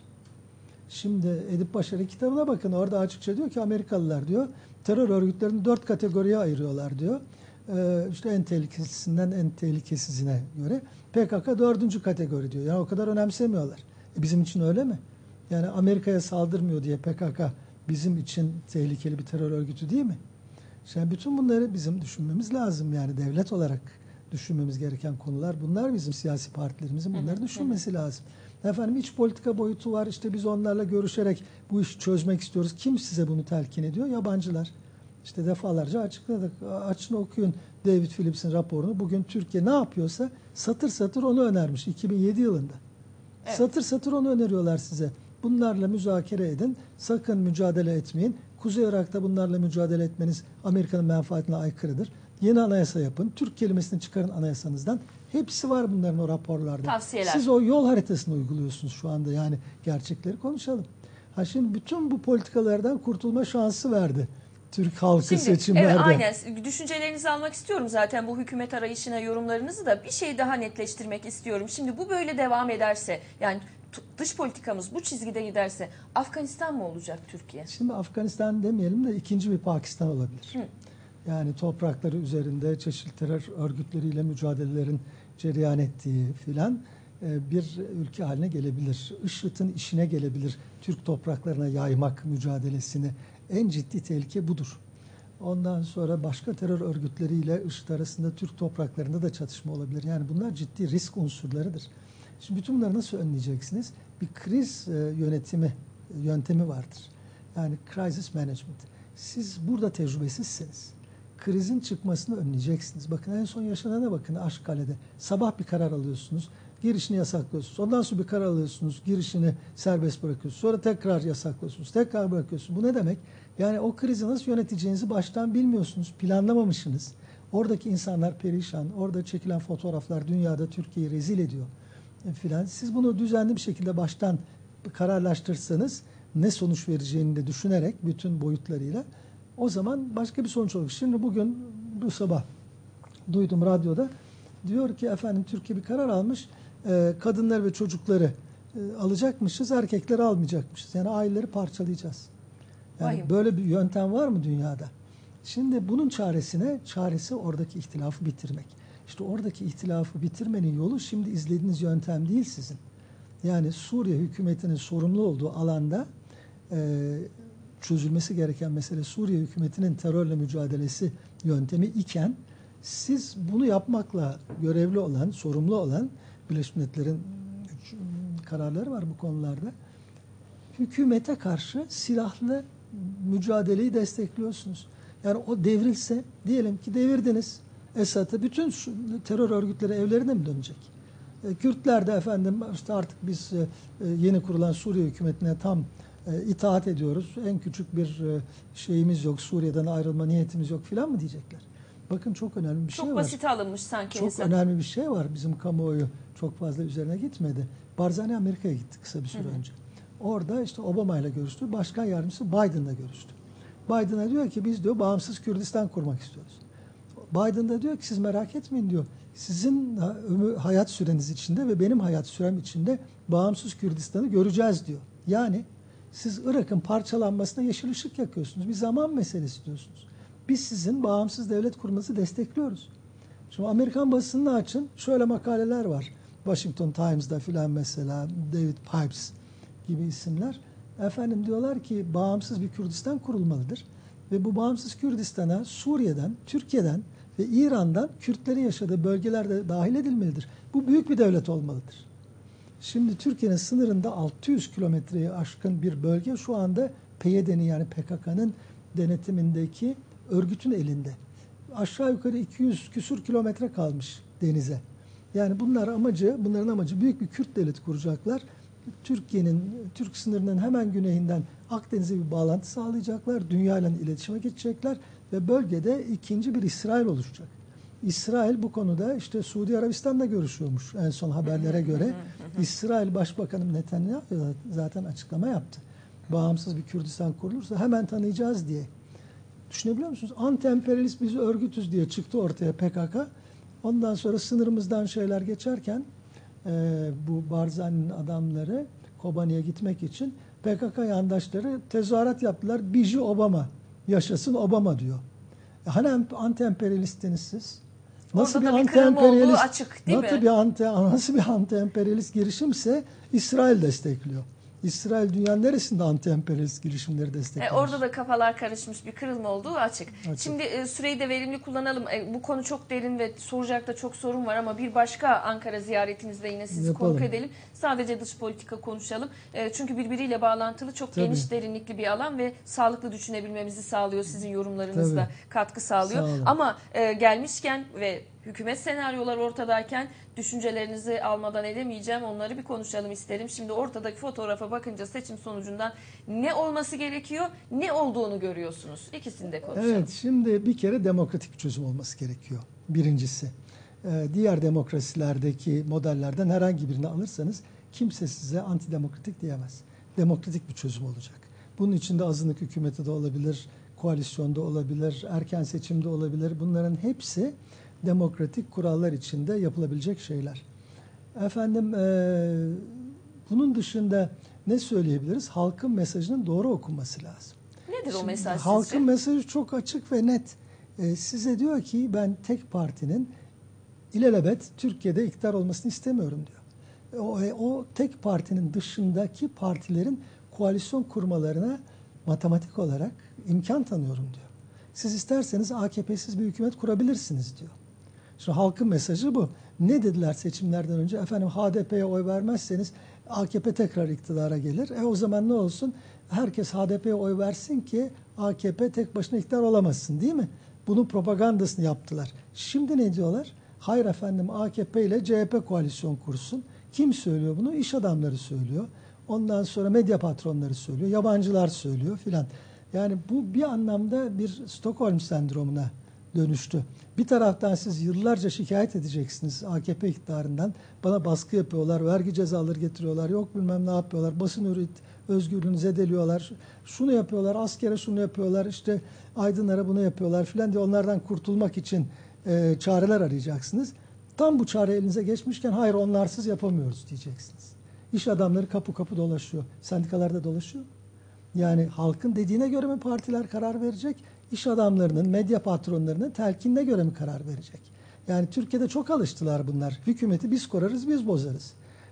Şimdi Edip Başarı kitabına bakın, orada açıkça diyor ki Amerikalılar diyor terör örgütlerini dört kategoriye ayırıyorlar diyor. Ee, işte en tehlikesizinden en tehlikesizine göre P K K dördüncü kategori diyor. Yani o kadar önemsemiyorlar. E bizim için öyle mi? Yani Amerika'ya saldırmıyor diye P K K bizim için tehlikeli bir terör örgütü değil mi? Şimdi bütün bunları bizim düşünmemiz lazım. Yani devlet olarak düşünmemiz gereken konular bunlar. Bizim siyasi partilerimizin bunları düşünmesi lazım. Efendim iç politika boyutu var. İşte biz onlarla görüşerek bu işi çözmek istiyoruz. Kim size bunu telkin ediyor? Yabancılar. İşte defalarca açıkladık. Açın okuyun David Phillips'in raporunu. Bugün Türkiye ne yapıyorsa satır satır onu önermiş iki bin yedi yılında. Evet. Satır satır onu öneriyorlar size. Bunlarla müzakere edin. Sakın mücadele etmeyin. Kuzey Irak'ta bunlarla mücadele etmeniz Amerika'nın menfaatine aykırıdır. Yeni anayasa yapın. Türk kelimesini çıkarın anayasanızdan. Hepsi var bunların o raporlarda. Tavsiyeler. Siz o yol haritasını uyguluyorsunuz şu anda. Yani gerçekleri konuşalım. Ha şimdi bütün bu politikalardan kurtulma şansı verdi Türk halkı Şimdi, seçimlerde. Evet, aynen. Düşüncelerinizi almak istiyorum zaten bu hükümet arayışına, yorumlarınızı da bir şey daha netleştirmek istiyorum. Şimdi bu böyle devam ederse, yani dış politikamız bu çizgide giderse Afganistan mı olacak Türkiye? Şimdi Afganistan demeyelim de ikinci bir Pakistan olabilir. Hı. Yani toprakları üzerinde çeşitli terör örgütleriyle mücadelelerin cereyan ettiği filan bir ülke haline gelebilir. IŞİD'in işine gelebilir. Türk topraklarına yaymak mücadelesini. En ciddi tehlike budur. Ondan sonra başka terör örgütleriyle IŞİD arasında Türk topraklarında da çatışma olabilir. Yani bunlar ciddi risk unsurlarıdır. Şimdi bütün bunları nasıl önleyeceksiniz? Bir kriz yönetimi yöntemi vardır. Yani crisis management. Siz burada tecrübesizsiniz. Krizin çıkmasını önleyeceksiniz. Bakın en son yaşanana bakın Aşkale'de. Sabah bir karar alıyorsunuz. Girişini yasaklıyorsunuz. Ondan sonra bir karar alıyorsunuz. Girişini serbest bırakıyorsunuz. Sonra tekrar yasaklıyorsunuz. Tekrar bırakıyorsunuz. Bu ne demek? Yani o krizi nasıl yöneteceğinizi baştan bilmiyorsunuz. Planlamamışsınız. Oradaki insanlar perişan. Orada çekilen fotoğraflar dünyada Türkiye'yi rezil ediyor. E, filan. Siz bunu düzenli bir şekilde baştan kararlaştırsanız ne sonuç vereceğini de düşünerek bütün boyutlarıyla o zaman başka bir sonuç olur. Şimdi bugün bu sabah duydum radyoda diyor ki efendim Türkiye bir karar almış. E, kadınlar ve çocukları e, alacakmışız, erkekleri almayacakmışız. Yani aileleri parçalayacağız. Yani Vahim. Böyle bir yöntem var mı dünyada? Şimdi bunun çaresine, çaresi oradaki ihtilafı bitirmek. İşte oradaki ihtilafı bitirmenin yolu şimdi izlediğiniz yöntem değil sizin. Yani Suriye hükümetinin sorumlu olduğu alanda e, çözülmesi gereken mesele Suriye hükümetinin terörle mücadelesi yöntemi iken siz bunu yapmakla görevli olan, sorumlu olan Birleşmiş Milletler'in kararları var bu konularda. Hükümete karşı silahlı mücadeleyi destekliyorsunuz. Yani o devrilse, diyelim ki devirdiniz Esad'ı, bütün terör örgütleri evlerine mi dönecek? E, Kürtler de efendim işte artık biz e, yeni kurulan Suriye hükümetine tam e, itaat ediyoruz. En küçük bir e, şeyimiz yok, Suriye'den ayrılma niyetimiz yok filan mı diyecekler? Bakın çok önemli bir çok şey var. Çok basit alınmış sanki. Çok insan. önemli bir şey var. Bizim kamuoyu çok fazla üzerine gitmedi. Barzani Amerika'ya gitti kısa bir süre hı hı. önce. Orada işte Obama ile görüştü. Başkan yardımcısı Biden'la görüştü. Biden'a diyor ki biz diyor bağımsız Kürdistan kurmak istiyoruz. Biden da diyor ki siz merak etmeyin diyor. Sizin hayat süreniz içinde ve benim hayat sürem içinde bağımsız Kürdistan'ı göreceğiz diyor. Yani siz Irak'ın parçalanmasına yeşil ışık yakıyorsunuz. Bir zaman meselesi diyorsunuz. Biz sizin bağımsız devlet kurmanızı destekliyoruz. Şimdi Amerikan basınını açın. Şöyle makaleler var. Washington Times'da filan mesela David Pipes gibi isimler. Efendim diyorlar ki bağımsız bir Kürdistan kurulmalıdır. Ve bu bağımsız Kürdistan'a Suriye'den, Türkiye'den ve İran'dan Kürtlerin yaşadığı bölgelerde dahil edilmelidir. Bu büyük bir devlet olmalıdır. Şimdi Türkiye'nin sınırında altı yüz kilometreyi aşkın bir bölge şu anda P Y D'nin yani P K K'nın denetimindeki örgütün elinde. Aşağı yukarı iki yüz küsur kilometre kalmış denize. Yani bunlar amacı, bunların amacı büyük bir Kürt devleti kuracaklar. Türkiye'nin, Türk sınırının hemen güneyinden Akdeniz'e bir bağlantı sağlayacaklar. Dünya ile iletişime geçecekler ve bölgede ikinci bir İsrail oluşacak. İsrail bu konuda işte Suudi Arabistan'da görüşüyormuş en son haberlere göre. İsrail Başbakanı Netanyahu zaten açıklama yaptı. Bağımsız bir Kürdistan kurulursa hemen tanıyacağız diye. Düşünebiliyor musunuz? Anti-emperyalist biz örgütüz diye çıktı ortaya P K K. Ondan sonra sınırımızdan şeyler geçerken e, bu Barzani'nin adamları Kobani'ye gitmek için P K K yandaşları tezahürat yaptılar. Biji Obama, yaşasın Obama diyor. E, hani anti-emperyalistsiniz siz? Nasıl Orada bir anti-emperyalist açık değil nasıl mi? bir anti nasıl bir anti-emperyalist girişimse İsrail destekliyor. İsrail dünyanın neresinde anti-emperyalist girişimleri destekler? E, orada da kafalar karışmış, bir kırılma olduğu açık. Açık. Şimdi e, süreyi de verimli kullanalım. E, bu konu çok derin ve soracak da çok sorun var ama bir başka Ankara ziyaretinizde yine sizi Yapalım. konuk edelim. Sadece dış politika konuşalım. E, çünkü birbiriyle bağlantılı çok Tabii. geniş derinlikli bir alan ve sağlıklı düşünebilmemizi sağlıyor. Sizin yorumlarınızla Tabii. katkı sağlıyor. Sağ olun. Ama e, gelmişken ve hükümet senaryolar ortadayken düşüncelerinizi almadan edemeyeceğim. Onları bir konuşalım isterim. Şimdi ortadaki fotoğrafa bakınca seçim sonucundan ne olması gerekiyor, ne olduğunu görüyorsunuz. İkisini de konuşalım. Evet, şimdi bir kere demokratik bir çözüm olması gerekiyor. Birincisi. Ee, diğer demokrasilerdeki modellerden herhangi birini alırsanız kimse size antidemokratik diyemez. Demokratik bir çözüm olacak. Bunun içinde azınlık hükümeti de olabilir, koalisyonda olabilir, erken seçimde olabilir. Bunların hepsi demokratik kurallar içinde yapılabilecek şeyler. Efendim e, bunun dışında ne söyleyebiliriz? Halkın mesajının doğru okunması lazım. Nedir Şimdi, o mesaj halkın sizce? mesajı çok açık ve net. E, size diyor ki ben tek partinin ilelebet Türkiye'de iktidar olmasını istemiyorum diyor. O, e, o tek partinin dışındaki partilerin koalisyon kurmalarına matematik olarak imkan tanıyorum diyor. Siz isterseniz A K P'siz bir hükümet kurabilirsiniz diyor. Şimdi halkın mesajı bu. Ne dediler seçimlerden önce? Efendim H D P'ye oy vermezseniz A K P tekrar iktidara gelir. E o zaman ne olsun? Herkes H D P'ye oy versin ki A K P tek başına iktidar olamazsın değil mi? Bunun propagandasını yaptılar. Şimdi ne diyorlar? Hayır efendim A K P ile C H P koalisyon kursun. Kim söylüyor bunu? İş adamları söylüyor. Ondan sonra medya patronları söylüyor. Yabancılar söylüyor filan. Yani bu bir anlamda bir Stockholm sendromuna dönüştü. Bir taraftan siz yıllarca şikayet edeceksiniz A K P iktidarından. Bana baskı yapıyorlar, vergi cezaları getiriyorlar, yok bilmem ne yapıyorlar, basın özgürlüğünü zedeliyorlar, şunu yapıyorlar, askere şunu yapıyorlar, işte aydınlara bunu yapıyorlar filan diye onlardan kurtulmak için e, çareler arayacaksınız. Tam bu çare elinize geçmişken hayır onlarsız yapamıyoruz diyeceksiniz. İş adamları kapı kapı dolaşıyor. Sendikalarda dolaşıyor. Yani halkın dediğine göre mi partiler karar verecek? İş adamlarının, medya patronlarının telkinine göre mi karar verecek? Yani Türkiye'de çok alıştılar bunlar. Hükümeti biz kurarız, biz bozarız.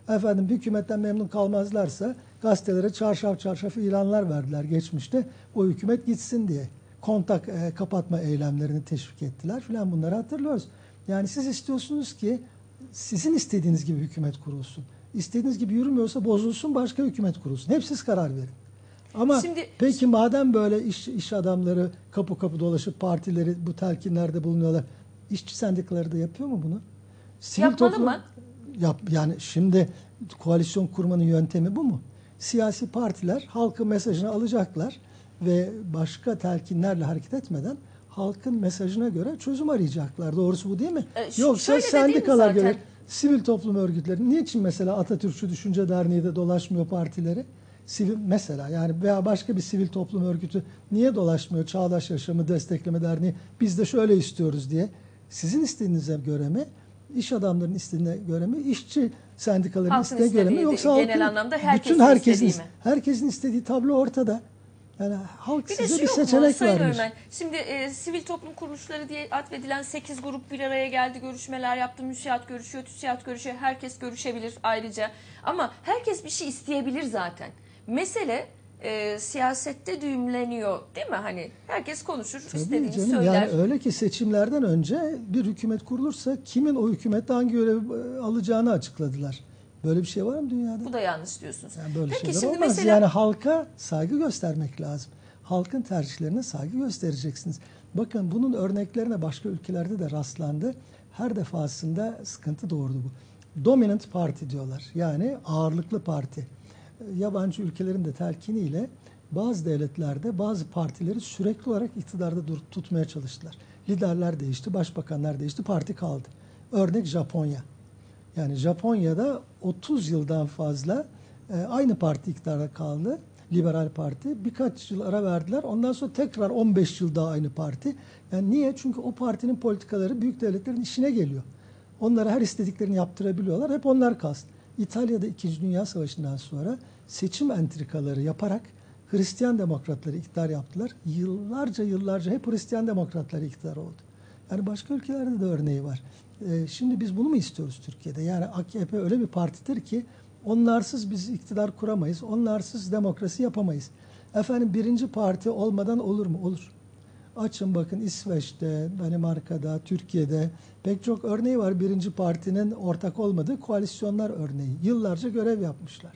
Efendim hükümetten memnun kalmazlarsa gazetelere çarşaf çarşaf ilanlar verdiler geçmişte. O hükümet gitsin diye. Kontak e, kapatma eylemlerini teşvik ettiler filan, bunları hatırlıyoruz. Yani siz istiyorsunuz ki sizin istediğiniz gibi hükümet kurulsun. İstediğiniz gibi yürümüyorsa bozulsun, başka hükümet kurulsun. Hep siz karar verin. Ama Şimdi, peki madem böyle iş, iş adamları kapı kapı dolaşıp partileri bu telkinlerde bulunuyorlar, işçi sendikaları da yapıyor mu bunu? Sivil yapmalı toplum, mı? Yap, yani şimdi koalisyon kurmanın yöntemi bu mu? Siyasi partiler halkın mesajını alacaklar ve başka telkinlerle hareket etmeden halkın mesajına göre çözüm arayacaklar. Doğrusu bu değil mi? E, ş- Yoksa şöyle de değil mi sendikalar zaten? göre sivil toplum örgütleri niçin mesela Atatürkçü Düşünce Derneği de dolaşmıyor partileri? Sivil mesela, yani veya başka bir sivil toplum örgütü niye dolaşmıyor? Çağdaş Yaşamı Destekleme Derneği biz de şöyle istiyoruz diye. Sizin istediğinize göre mi? İş adamlarının istediğine göre mi? İşçi sendikaların Halkın istediğine göre mi? istediği, Yoksa genel halkın, anlamda herkesin bütün herkesin, istediği mi? herkesin istediği tablo ortada. Yani halk Bir de size şu bir yok mu seçenek Sayın vermiş. Öğretmen? Şimdi e, sivil toplum kuruluşları diye atfedilen sekiz grup bir araya geldi, görüşmeler yaptı, müsiat görüşüyor, TÜSİAD görüşüyor, herkes görüşebilir ayrıca. Ama herkes bir şey isteyebilir zaten. Mesele e, siyasette düğümleniyor değil mi? Hani herkes konuşur, Tabii istediğini canım, söyler. yani öyle ki seçimlerden önce bir hükümet kurulursa kimin o hükümette hangi görev alacağını açıkladılar. Böyle bir şey var mı dünyada? Bu da yanlış diyorsunuz. Yani böyle Peki şeyler şimdi olmaz. mesela Yani halka saygı göstermek lazım. Halkın tercihlerine saygı göstereceksiniz. Bakın bunun örneklerine başka ülkelerde de rastlandı. Her defasında sıkıntı doğurdu bu. Dominant party diyorlar. Yani ağırlıklı parti. Yabancı ülkelerin de telkiniyle bazı devletlerde bazı partileri sürekli olarak iktidarda dur- tutmaya çalıştılar. Liderler değişti, başbakanlar değişti, parti kaldı. Örnek Japonya. Yani Japonya'da otuz yıldan fazla e, aynı parti iktidara kaldı. Liberal Parti. Birkaç yıl ara verdiler. Ondan sonra tekrar on beş yıl daha aynı parti. Yani niye? Çünkü o partinin politikaları büyük devletlerin işine geliyor. Onlara her istediklerini yaptırabiliyorlar. Hep onlar kalsın. İtalya'da İkinci Dünya Savaşı'ndan sonra seçim entrikaları yaparak Hristiyan demokratları iktidar yaptılar. Yıllarca yıllarca hep Hristiyan demokratları iktidar oldu. Yani başka ülkelerde de örneği var. Ee, şimdi biz bunu mu istiyoruz Türkiye'de? Yani A K P öyle bir partidir ki onlarsız biz iktidar kuramayız. Onlarsız demokrasi yapamayız. Efendim birinci parti olmadan olur mu? Olur. Açın bakın İsveç'te, Danimarka'da, Türkiye'de pek çok örneği var. Birinci partinin ortak olmadığı koalisyonlar örneği. Yıllarca görev yapmışlar.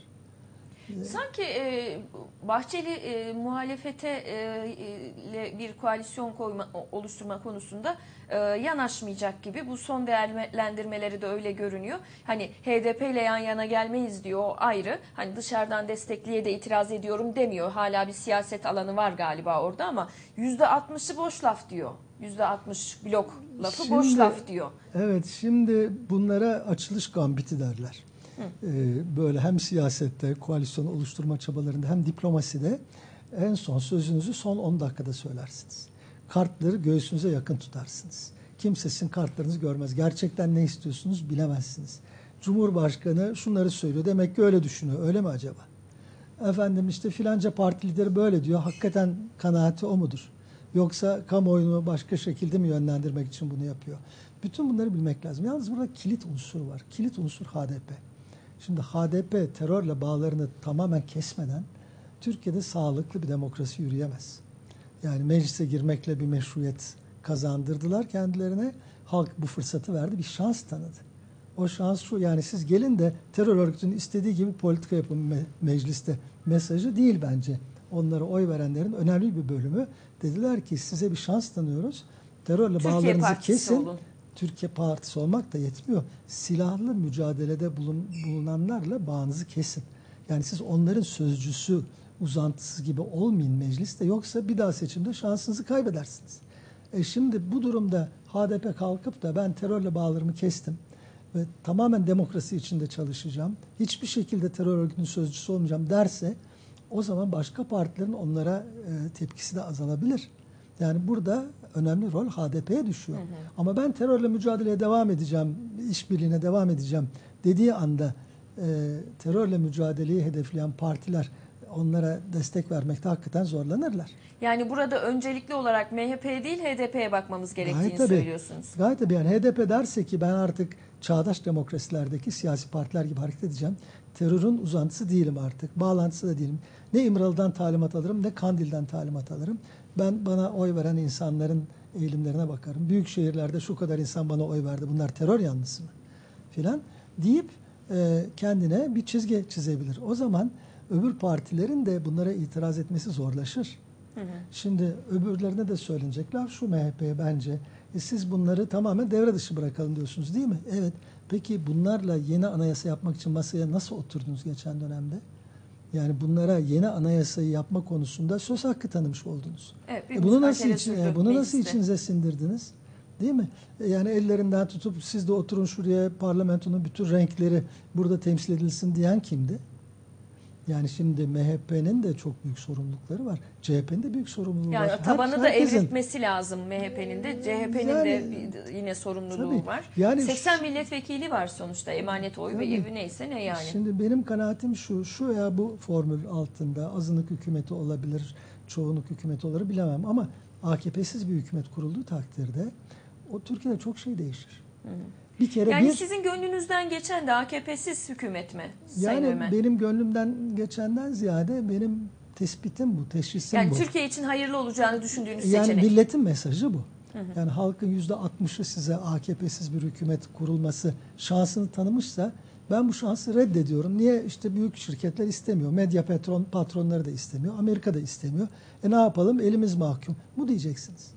sanki e, Bahçeli e, muhalefete e, ile bir koalisyon koyma, oluşturma konusunda e, yanaşmayacak gibi. Bu son değerlendirmeleri de öyle görünüyor. Hani H D P ile yan yana gelmeyiz diyor, o ayrı. Hani dışarıdan destekliye de itiraz ediyorum demiyor. Hala bir siyaset alanı var galiba orada ama yüzde altmışı boş laf diyor. yüzde altmış blok lafı Şimdi, boş laf diyor. Evet, şimdi bunlara açılış gambiti derler. Ee, böyle hem siyasette, koalisyon oluşturma çabalarında hem diplomaside en son sözünüzü son on dakikada söylersiniz. Kartları göğsünüze yakın tutarsınız. Kimse sizin kartlarınızı görmez. Gerçekten ne istiyorsunuz bilemezsiniz. Cumhurbaşkanı şunları söylüyor. Demek ki öyle düşünüyor. Öyle mi acaba? Efendim işte filanca parti lideri böyle diyor. Hakikaten kanaati o mudur? Yoksa kamuoyunu başka şekilde mi yönlendirmek için bunu yapıyor? Bütün bunları bilmek lazım. Yalnız burada kilit unsur var. Kilit unsur H D P. Şimdi H D P terörle bağlarını tamamen kesmeden Türkiye'de sağlıklı bir demokrasi yürüyemez. Yani meclise girmekle bir meşruiyet kazandırdılar kendilerine. Halk bu fırsatı verdi, bir şans tanıdı. O şans şu, yani siz gelin de terör örgütünün istediği gibi politika yapın me- mecliste mesajı değil bence. Onlara oy verenlerin önemli bir bölümü dediler ki size bir şans tanıyoruz. Terörle Türkiye bağlarınızı Partisi kesin. olun. Türkiye Partisi olmak da yetmiyor. Silahlı mücadelede bulun, bulunanlarla bağınızı kesin. Yani siz onların sözcüsü, uzantısı gibi olmayın mecliste. Yoksa bir daha seçimde şansınızı kaybedersiniz. E şimdi bu durumda H D P kalkıp da ben terörle bağlarımı kestim ve tamamen demokrasi içinde çalışacağım, hiçbir şekilde terör örgütünün sözcüsü olmayacağım derse o zaman başka partilerin onlara e, tepkisi de azalabilir. Yani burada önemli rol H D P'ye düşüyor. Hı hı. Ama ben terörle mücadeleye devam edeceğim, işbirliğine devam edeceğim dediği anda e, terörle mücadeleyi hedefleyen partiler onlara destek vermekte hakikaten zorlanırlar. Yani burada öncelikli olarak M H P değil H D P'ye bakmamız gerektiğini Gayet tabii, söylüyorsunuz. Gayet tabii, yani H D P derse ki ben artık çağdaş demokrasilerdeki siyasi partiler gibi hareket edeceğim. Terörün uzantısı değilim artık. Bağlantısı da değilim. Ne İmralı'dan talimat alırım ne Kandil'den talimat alırım. Ben bana oy veren insanların eğilimlerine bakarım. Büyük şehirlerde şu kadar insan bana oy verdi. Bunlar terör yanlısı mı? Filan deyip e, kendine bir çizgi çizebilir. O zaman öbür partilerin de bunlara itiraz etmesi zorlaşır. Hı hı. Şimdi öbürlerine de söylenecek laf şu M H P'ye bence. E siz bunları tamamen devre dışı bırakalım diyorsunuz değil mi? Evet. Peki bunlarla yeni anayasa yapmak için masaya nasıl oturdunuz geçen dönemde? Yani bunlara yeni anayasayı yapma konusunda söz hakkı tanımış oldunuz. Evet, e bunu nasıl için, e, bunu nasıl içinize sindirdiniz? Değil mi? E yani ellerinden tutup siz de oturun şuraya, parlamentonun bütün renkleri burada temsil edilsin diyen kimdi? Yani şimdi M H P'nin de çok büyük sorumlulukları var. C H P'nin de büyük sorumluluğu yani var. Yani tabanı Her, da herkesin evritmesi lazım M H P'nin de. C H P'nin yani, de yine sorumluluğu tabii, var. Yani seksen milletvekili var sonuçta. Emanet oy tabii, ve evi neyse ne yani. Şimdi benim kanaatim şu. Şu veya bu formül altında azınlık hükümeti olabilir, çoğunluk hükümeti olabilir bilemem. Ama A K P'siz bir hükümet kurulduğu takdirde o Türkiye'de çok şey değişir. Hı hı. Bir kere yani bir, sizin gönlünüzden geçen de A K P'siz hükümet mi? Yani Ömer? Benim gönlümden geçenden ziyade benim tespitim bu, teşhisim yani bu. Yani Türkiye için hayırlı olacağını düşündüğünüz yani seçenek. Yani milletin mesajı bu. Hı hı. Yani halkın yüzde altmışı size A K P'siz bir hükümet kurulması şansını tanımışsa ben bu şansı reddediyorum. Niye? İşte büyük şirketler istemiyor. Medya patron, patronları da istemiyor. Amerika da istemiyor. E ne yapalım? Elimiz mahkum. Bu diyeceksiniz.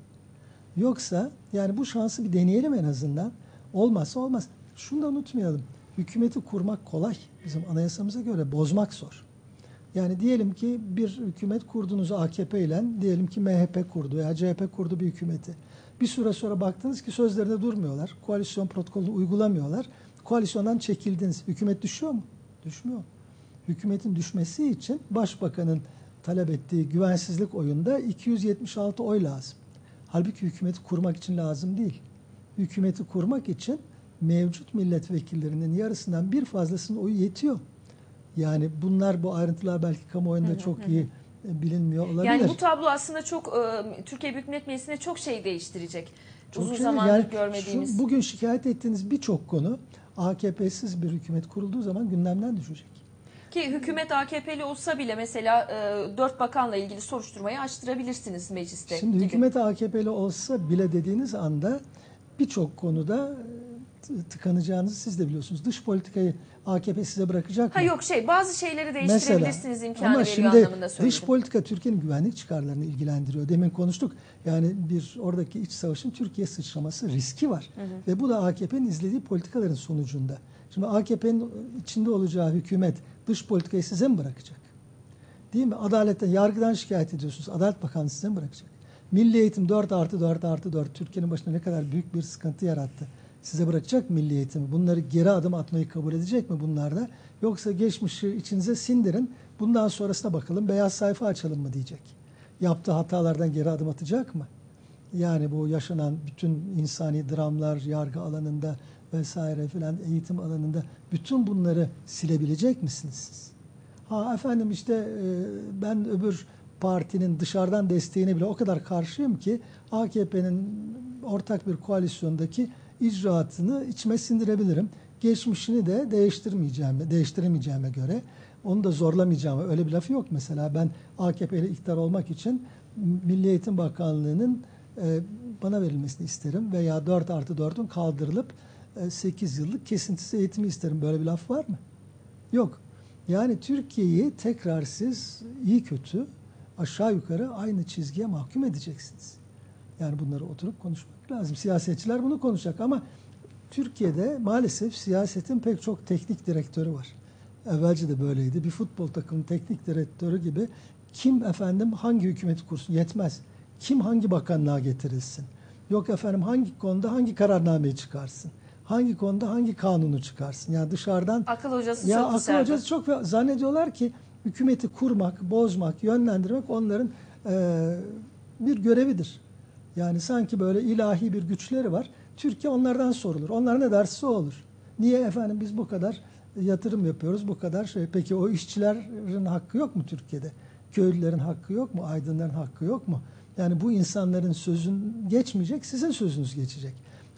Yoksa yani bu şansı bir deneyelim en azından. Olmazsa olmaz. Şunu da unutmayalım. Hükümeti kurmak kolay. Bizim anayasamıza göre bozmak zor. Yani diyelim ki bir hükümet kurdunuz A K P ile, diyelim ki M H P kurdu veya C H P kurdu bir hükümeti. Bir süre sonra baktınız ki sözlerinde durmuyorlar. Koalisyon protokolünü uygulamıyorlar. Koalisyondan çekildiniz. Hükümet düşüyor mu? Düşmüyor. Hükümetin düşmesi için başbakanın talep ettiği güvensizlik oyunda iki yüz yetmiş altı oy lazım. Halbuki hükümeti kurmak için lazım değil. Hükümeti kurmak için mevcut milletvekillerinin yarısından bir fazlasının oyu yetiyor. Yani bunlar, bu ayrıntılar belki kamuoyunda hı hı, çok hı. iyi bilinmiyor olabilir. Yani bu tablo aslında çok e, Türkiye Büyük Millet Meclisi'nde çok şey değiştirecek. Çok Uzun şey, zamandır yani görmediğimiz. Şu, bugün şikayet ettiğiniz birçok konu A K P'siz bir hükümet kurulduğu zaman gündemden düşecek. Ki hükümet A K P'li olsa bile mesela e, dört bakanla ilgili soruşturmayı açtırabilirsiniz mecliste. Şimdi gibi. Hükümet A K P'li olsa bile dediğiniz anda birçok konuda tıkanacağınızı siz de biliyorsunuz. Dış politikayı A K P size bırakacak mı? Ha yok şey bazı şeyleri değiştirebilirsiniz Mesela, imkanı ama veriyor şimdi anlamında söyledim. Dış politika Türkiye'nin güvenlik çıkarlarını ilgilendiriyor. Demin konuştuk. Yani bir oradaki iç savaşın Türkiye sıçraması riski var. Hı hı. Ve bu da A K P'nin izlediği politikaların sonucunda. Şimdi A K P'nin içinde olacağı hükümet dış politikayı size mi bırakacak? Değil mi? Adaletten, yargıdan şikayet ediyorsunuz. Adalet Bakanlığı size mi bırakacak? Milli eğitim dört artı dört artı dört Türkiye'nin başına ne kadar büyük bir sıkıntı yarattı. Size bırakacak mı milli eğitimi? Bunları geri adım atmayı kabul edecek mi bunlar da? Yoksa geçmişi içinize sindirin. Bundan sonrasına bakalım. Beyaz sayfa açalım mı diyecek. Yaptığı hatalardan geri adım atacak mı? Yani bu yaşanan bütün insani dramlar, yargı alanında vesaire filan, eğitim alanında bütün bunları silebilecek misiniz siz? Ha efendim işte e, ben öbür partinin dışarıdan desteğine bile o kadar karşıyım ki A K P'nin ortak bir koalisyondaki icraatını içime sindirebilirim. Geçmişini de değiştirmeyeceğime, değiştiremeyeceğime göre onu da zorlamayacağıma, öyle bir lafı yok mesela. Ben A K P ile iktidar olmak için Milli Eğitim Bakanlığı'nın e, bana verilmesini isterim veya dört artı dördün kaldırılıp e, sekiz yıllık kesintisiz eğitimi isterim. Böyle bir laf var mı? Yok. Yani Türkiye'yi tekrar siz iyi kötü aşağı yukarı aynı çizgiye mahkum edeceksiniz. Yani bunları oturup konuşmak lazım. Siyasetçiler bunu konuşacak ama Türkiye'de maalesef siyasetin pek çok teknik direktörü var. Evvelce de böyleydi. Bir futbol takımının teknik direktörü gibi kim efendim hangi hükümeti kursun yetmez. Kim hangi bakanlığa getirilsin. Yok efendim hangi konuda hangi kararnameyi çıkarsın. Hangi konuda hangi kanunu çıkarsın. Yani dışarıdan akıl hocası ya çok akıl güzeldi. hocası çok zannediyorlar ki hükümeti kurmak, bozmak, yönlendirmek onların e, bir görevidir. Yani sanki böyle ilahi bir güçleri var. Türkiye onlardan sorulur. Onlar ne derse o olur. Niye efendim biz bu kadar yatırım yapıyoruz, bu kadar şey. Peki o işçilerin hakkı yok mu Türkiye'de? Köylülerin hakkı yok mu? Aydınların hakkı yok mu? Yani bu insanların sözün geçmeyecek, sizin sözünüz geçecek.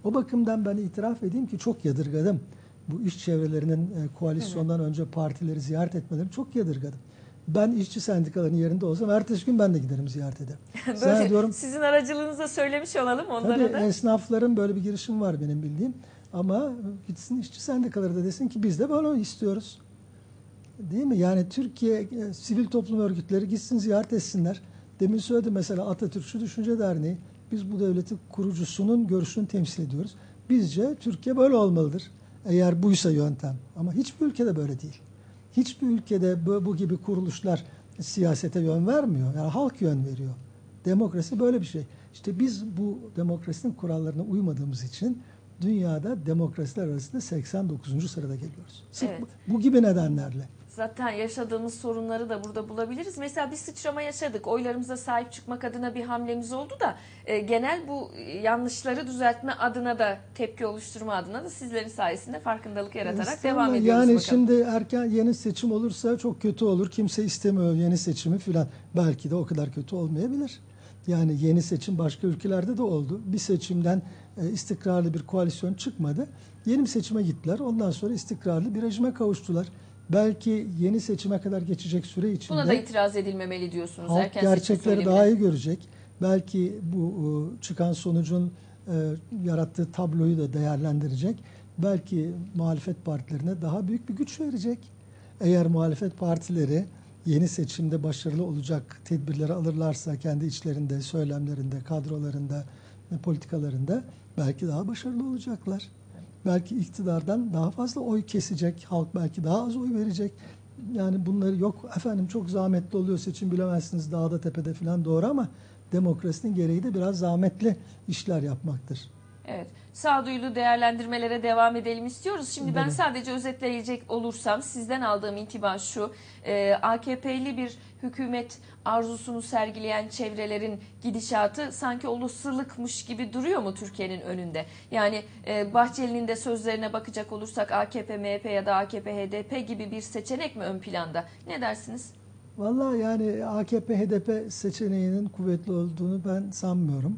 O bakımdan ben itiraf edeyim ki çok yadırgadım. Bu iş çevrelerinin e, koalisyondan evet. önce partileri ziyaret etmelerini çok yadırgadım. Ben işçi sendikalarının yerinde olsam ertesi gün ben de giderim ziyaret ederim. Böyle diyorum, sizin aracılığınızla söylemiş olalım onlara tabii, da. Esnafların böyle bir girişim var benim bildiğim. Ama gitsin işçi sendikaları da desin ki biz de böyle istiyoruz. Değil mi? Yani Türkiye e, sivil toplum örgütleri gitsin ziyaret etsinler. Demin söyledim mesela Atatürkçü Düşünce Derneği. Biz bu devleti kurucusunun görüşünü temsil ediyoruz. Bizce Türkiye böyle olmalıdır. Eğer buysa yöntem. Ama hiçbir ülkede böyle değil. Hiçbir ülkede bu, bu gibi kuruluşlar siyasete yön vermiyor. Yani halk yön veriyor. Demokrasi böyle bir şey. İşte biz bu demokrasinin kurallarına uymadığımız için dünyada demokrasiler arasında seksen dokuzuncu sırada geliyoruz. Sırf evet. bu, bu gibi nedenlerle. Zaten yaşadığımız sorunları da burada bulabiliriz. Mesela bir sıçrama yaşadık. Oylarımıza sahip çıkmak adına bir hamlemiz oldu da e, genel bu yanlışları düzeltme adına da tepki oluşturma adına da sizlerin sayesinde farkındalık yaratarak devam ediyoruz. Yani bakalım. Şimdi erken yeni seçim olursa çok kötü olur. Kimse istemiyor yeni seçimi filan. Belki de o kadar kötü olmayabilir. Yani yeni seçim başka ülkelerde de oldu. Bir seçimden e, istikrarlı bir koalisyon çıkmadı. Yeni bir seçime gittiler. Ondan sonra istikrarlı bir rejime kavuştular. Belki yeni seçime kadar geçecek süre içinde buna da itiraz edilmemeli diyorsunuz. halk Erken gerçekleri daha iyi görecek. Belki bu e, çıkan sonucun e, yarattığı tabloyu da değerlendirecek. Belki muhalefet partilerine daha büyük bir güç verecek. Eğer muhalefet partileri yeni seçimde başarılı olacak tedbirleri alırlarsa kendi içlerinde, söylemlerinde, kadrolarında, politikalarında belki daha başarılı olacaklar. Belki iktidardan daha fazla oy kesecek, halk belki daha az oy verecek. Yani bunları yok efendim çok zahmetli oluyor seçim bilemezsiniz dağda tepede falan doğru ama demokrasinin gereği de biraz zahmetli işler yapmaktır. Evet. Sağduyulu değerlendirmelere devam edelim istiyoruz. Şimdi Edelim. ben sadece özetleyecek olursam sizden aldığım intiba şu. E, A K P'li bir hükümet arzusunu sergileyen çevrelerin gidişatı sanki olasılıkmış gibi duruyor mu Türkiye'nin önünde? Yani e, Bahçeli'nin de sözlerine bakacak olursak A K P, M H P ya da A K P, H D P gibi bir seçenek mi ön planda? Ne dersiniz? Vallahi yani A K P, H D P seçeneğinin kuvvetli olduğunu ben sanmıyorum.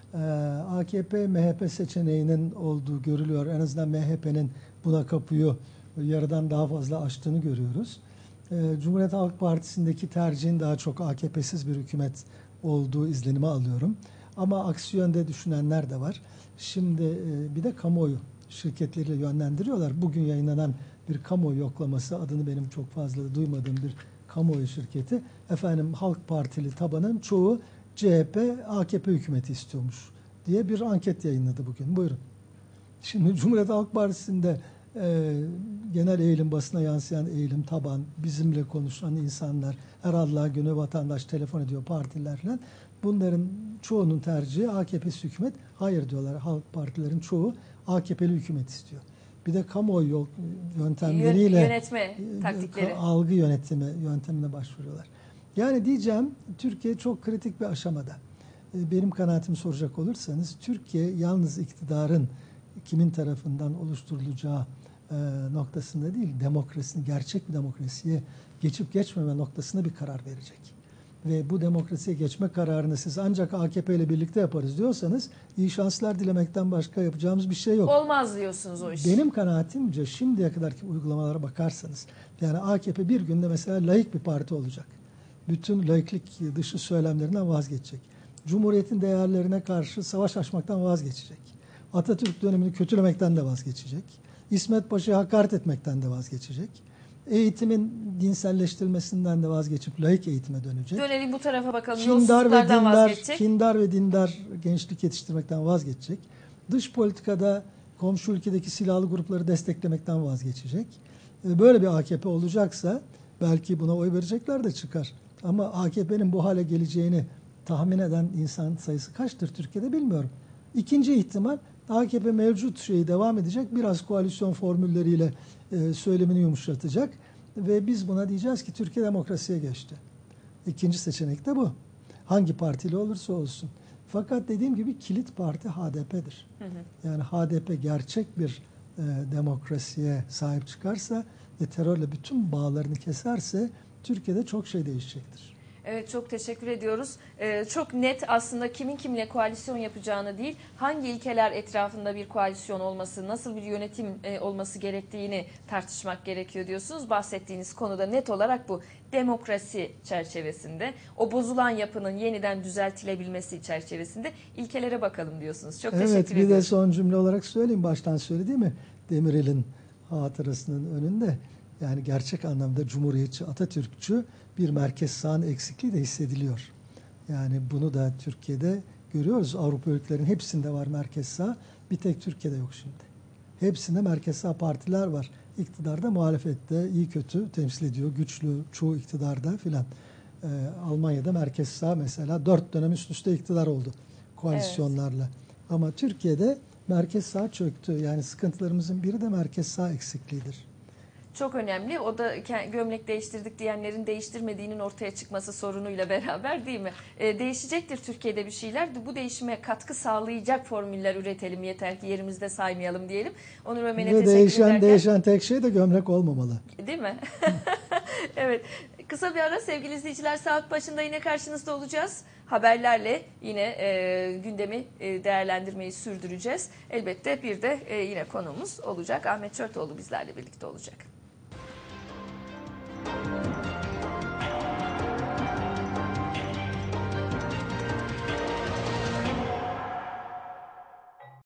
A K P, M H P seçeneğinin olduğu görülüyor. En azından M H P'nin buna kapıyı yarıdan daha fazla açtığını görüyoruz. Cumhuriyet Halk Partisi'ndeki tercihin daha çok A K P'siz bir hükümet olduğu izlenimi alıyorum. Ama aksi yönde düşünenler de var. Şimdi bir de kamuoyu şirketleriyle yönlendiriyorlar. Bugün yayınlanan bir kamuoyu yoklaması, adını benim çok fazla duymadığım bir kamuoyu şirketi. Efendim Halk Partili tabanın çoğu C H P, A K P hükümeti istiyormuş diye bir anket yayınladı bugün. Buyurun. Şimdi Cumhuriyet Halk Partisi'nde e, genel eğilim, basına yansıyan eğilim, taban, bizimle konuşan insanlar, her Allah'a günü vatandaş telefon ediyor partilerle. Bunların çoğunun tercihi A K P'si hükümet. Hayır diyorlar, halk partilerin çoğu A K P'li hükümet istiyor. Bir de kamuoyu yöntemleriyle yönetme taktikleri, algı yönetimi yöntemine başvuruyorlar. Yani diyeceğim Türkiye çok kritik bir aşamada. Benim kanaatimi soracak olursanız Türkiye yalnız iktidarın kimin tarafından oluşturulacağı noktasında değil, demokrasinin gerçek bir demokrasiye geçip geçmeme noktasında bir karar verecek. Ve bu demokrasiye geçme kararını siz ancak A K P ile birlikte yaparız diyorsanız iyi şanslar dilemekten başka yapacağımız bir şey yok. Olmaz diyorsunuz o iş. Benim kanaatimce şimdiye kadarki uygulamalara bakarsanız yani A K P bir günde mesela laik bir parti olacak. Bütün laiklik dışı söylemlerinden vazgeçecek. Cumhuriyetin değerlerine karşı savaş açmaktan vazgeçecek. Atatürk dönemini kötülemekten de vazgeçecek. İsmet Paşa'yı hakaret etmekten de vazgeçecek. Eğitimin dinselleştirilmesinden de vazgeçip laik eğitime dönecek. Dönelim bu tarafa bakalım. Kindar ve dindar, vazgeçecek. kindar ve dindar gençlik yetiştirmekten vazgeçecek. Dış politikada komşu ülkedeki silahlı grupları desteklemekten vazgeçecek. Böyle bir A K P olacaksa belki buna oy verecekler de çıkar. Ama A K P'nin bu hale geleceğini tahmin eden insan sayısı kaçtır Türkiye'de bilmiyorum. İkinci ihtimal A K P mevcut şeyi devam edecek. Biraz koalisyon formülleriyle e, söylemini yumuşatacak. Ve biz buna diyeceğiz ki Türkiye demokrasiye geçti. İkinci seçenek de bu. Hangi partiyle olursa olsun. Fakat dediğim gibi kilit parti H D P'dir. Hı hı. Yani H D P gerçek bir e, demokrasiye sahip çıkarsa ve terörle bütün bağlarını keserse Türkiye'de çok şey değişecektir. Evet, çok teşekkür ediyoruz. Ee, çok net aslında kimin kimle koalisyon yapacağını değil, hangi ilkeler etrafında bir koalisyon olması, nasıl bir yönetim e, olması gerektiğini tartışmak gerekiyor diyorsunuz. Bahsettiğiniz konuda net olarak bu. Demokrasi çerçevesinde, o bozulan yapının yeniden düzeltilebilmesi çerçevesinde ilkelere bakalım diyorsunuz. Çok Evet, teşekkür bir de ediyorum. son cümle olarak söyleyeyim. Baştan söyledi mi? Demirel'in hatırasının önünde, yani gerçek anlamda cumhuriyetçi, Atatürkçü bir merkez sağın eksikliği de hissediliyor. Yani bunu da Türkiye'de görüyoruz. Avrupa ülkelerinin hepsinde var merkez sağ. Bir tek Türkiye'de yok şimdi. Hepsinde merkez sağ partiler var. İktidarda, muhalefette iyi kötü temsil ediyor. Güçlü, çoğu iktidarda filan. Ee, Almanya'da merkez sağ mesela dört dönem üst üste iktidar oldu koalisyonlarla. Ama Türkiye'de merkez sağ çöktü. Yani sıkıntılarımızın biri de merkez sağ eksikliğidir. Çok önemli. O da ke- gömlek değiştirdik diyenlerin değiştirmediğinin ortaya çıkması sorunuyla beraber, değil mi? Ee, değişecektir Türkiye'de bir şeyler. Bu değişime katkı sağlayacak formüller üretelim. Yeter ki yerimizde saymayalım diyelim. Onur Ömen'e Ve teşekkür değişen, ederken. değişen tek şey de gömlek olmamalı. Değil mi? Evet. Kısa bir ara sevgili izleyiciler, saat başında yine karşınızda olacağız. Haberlerle yine e, gündemi e, değerlendirmeyi sürdüreceğiz. Elbette bir de e, yine konuğumuz olacak. Ahmet Çörtoğlu bizlerle birlikte olacak.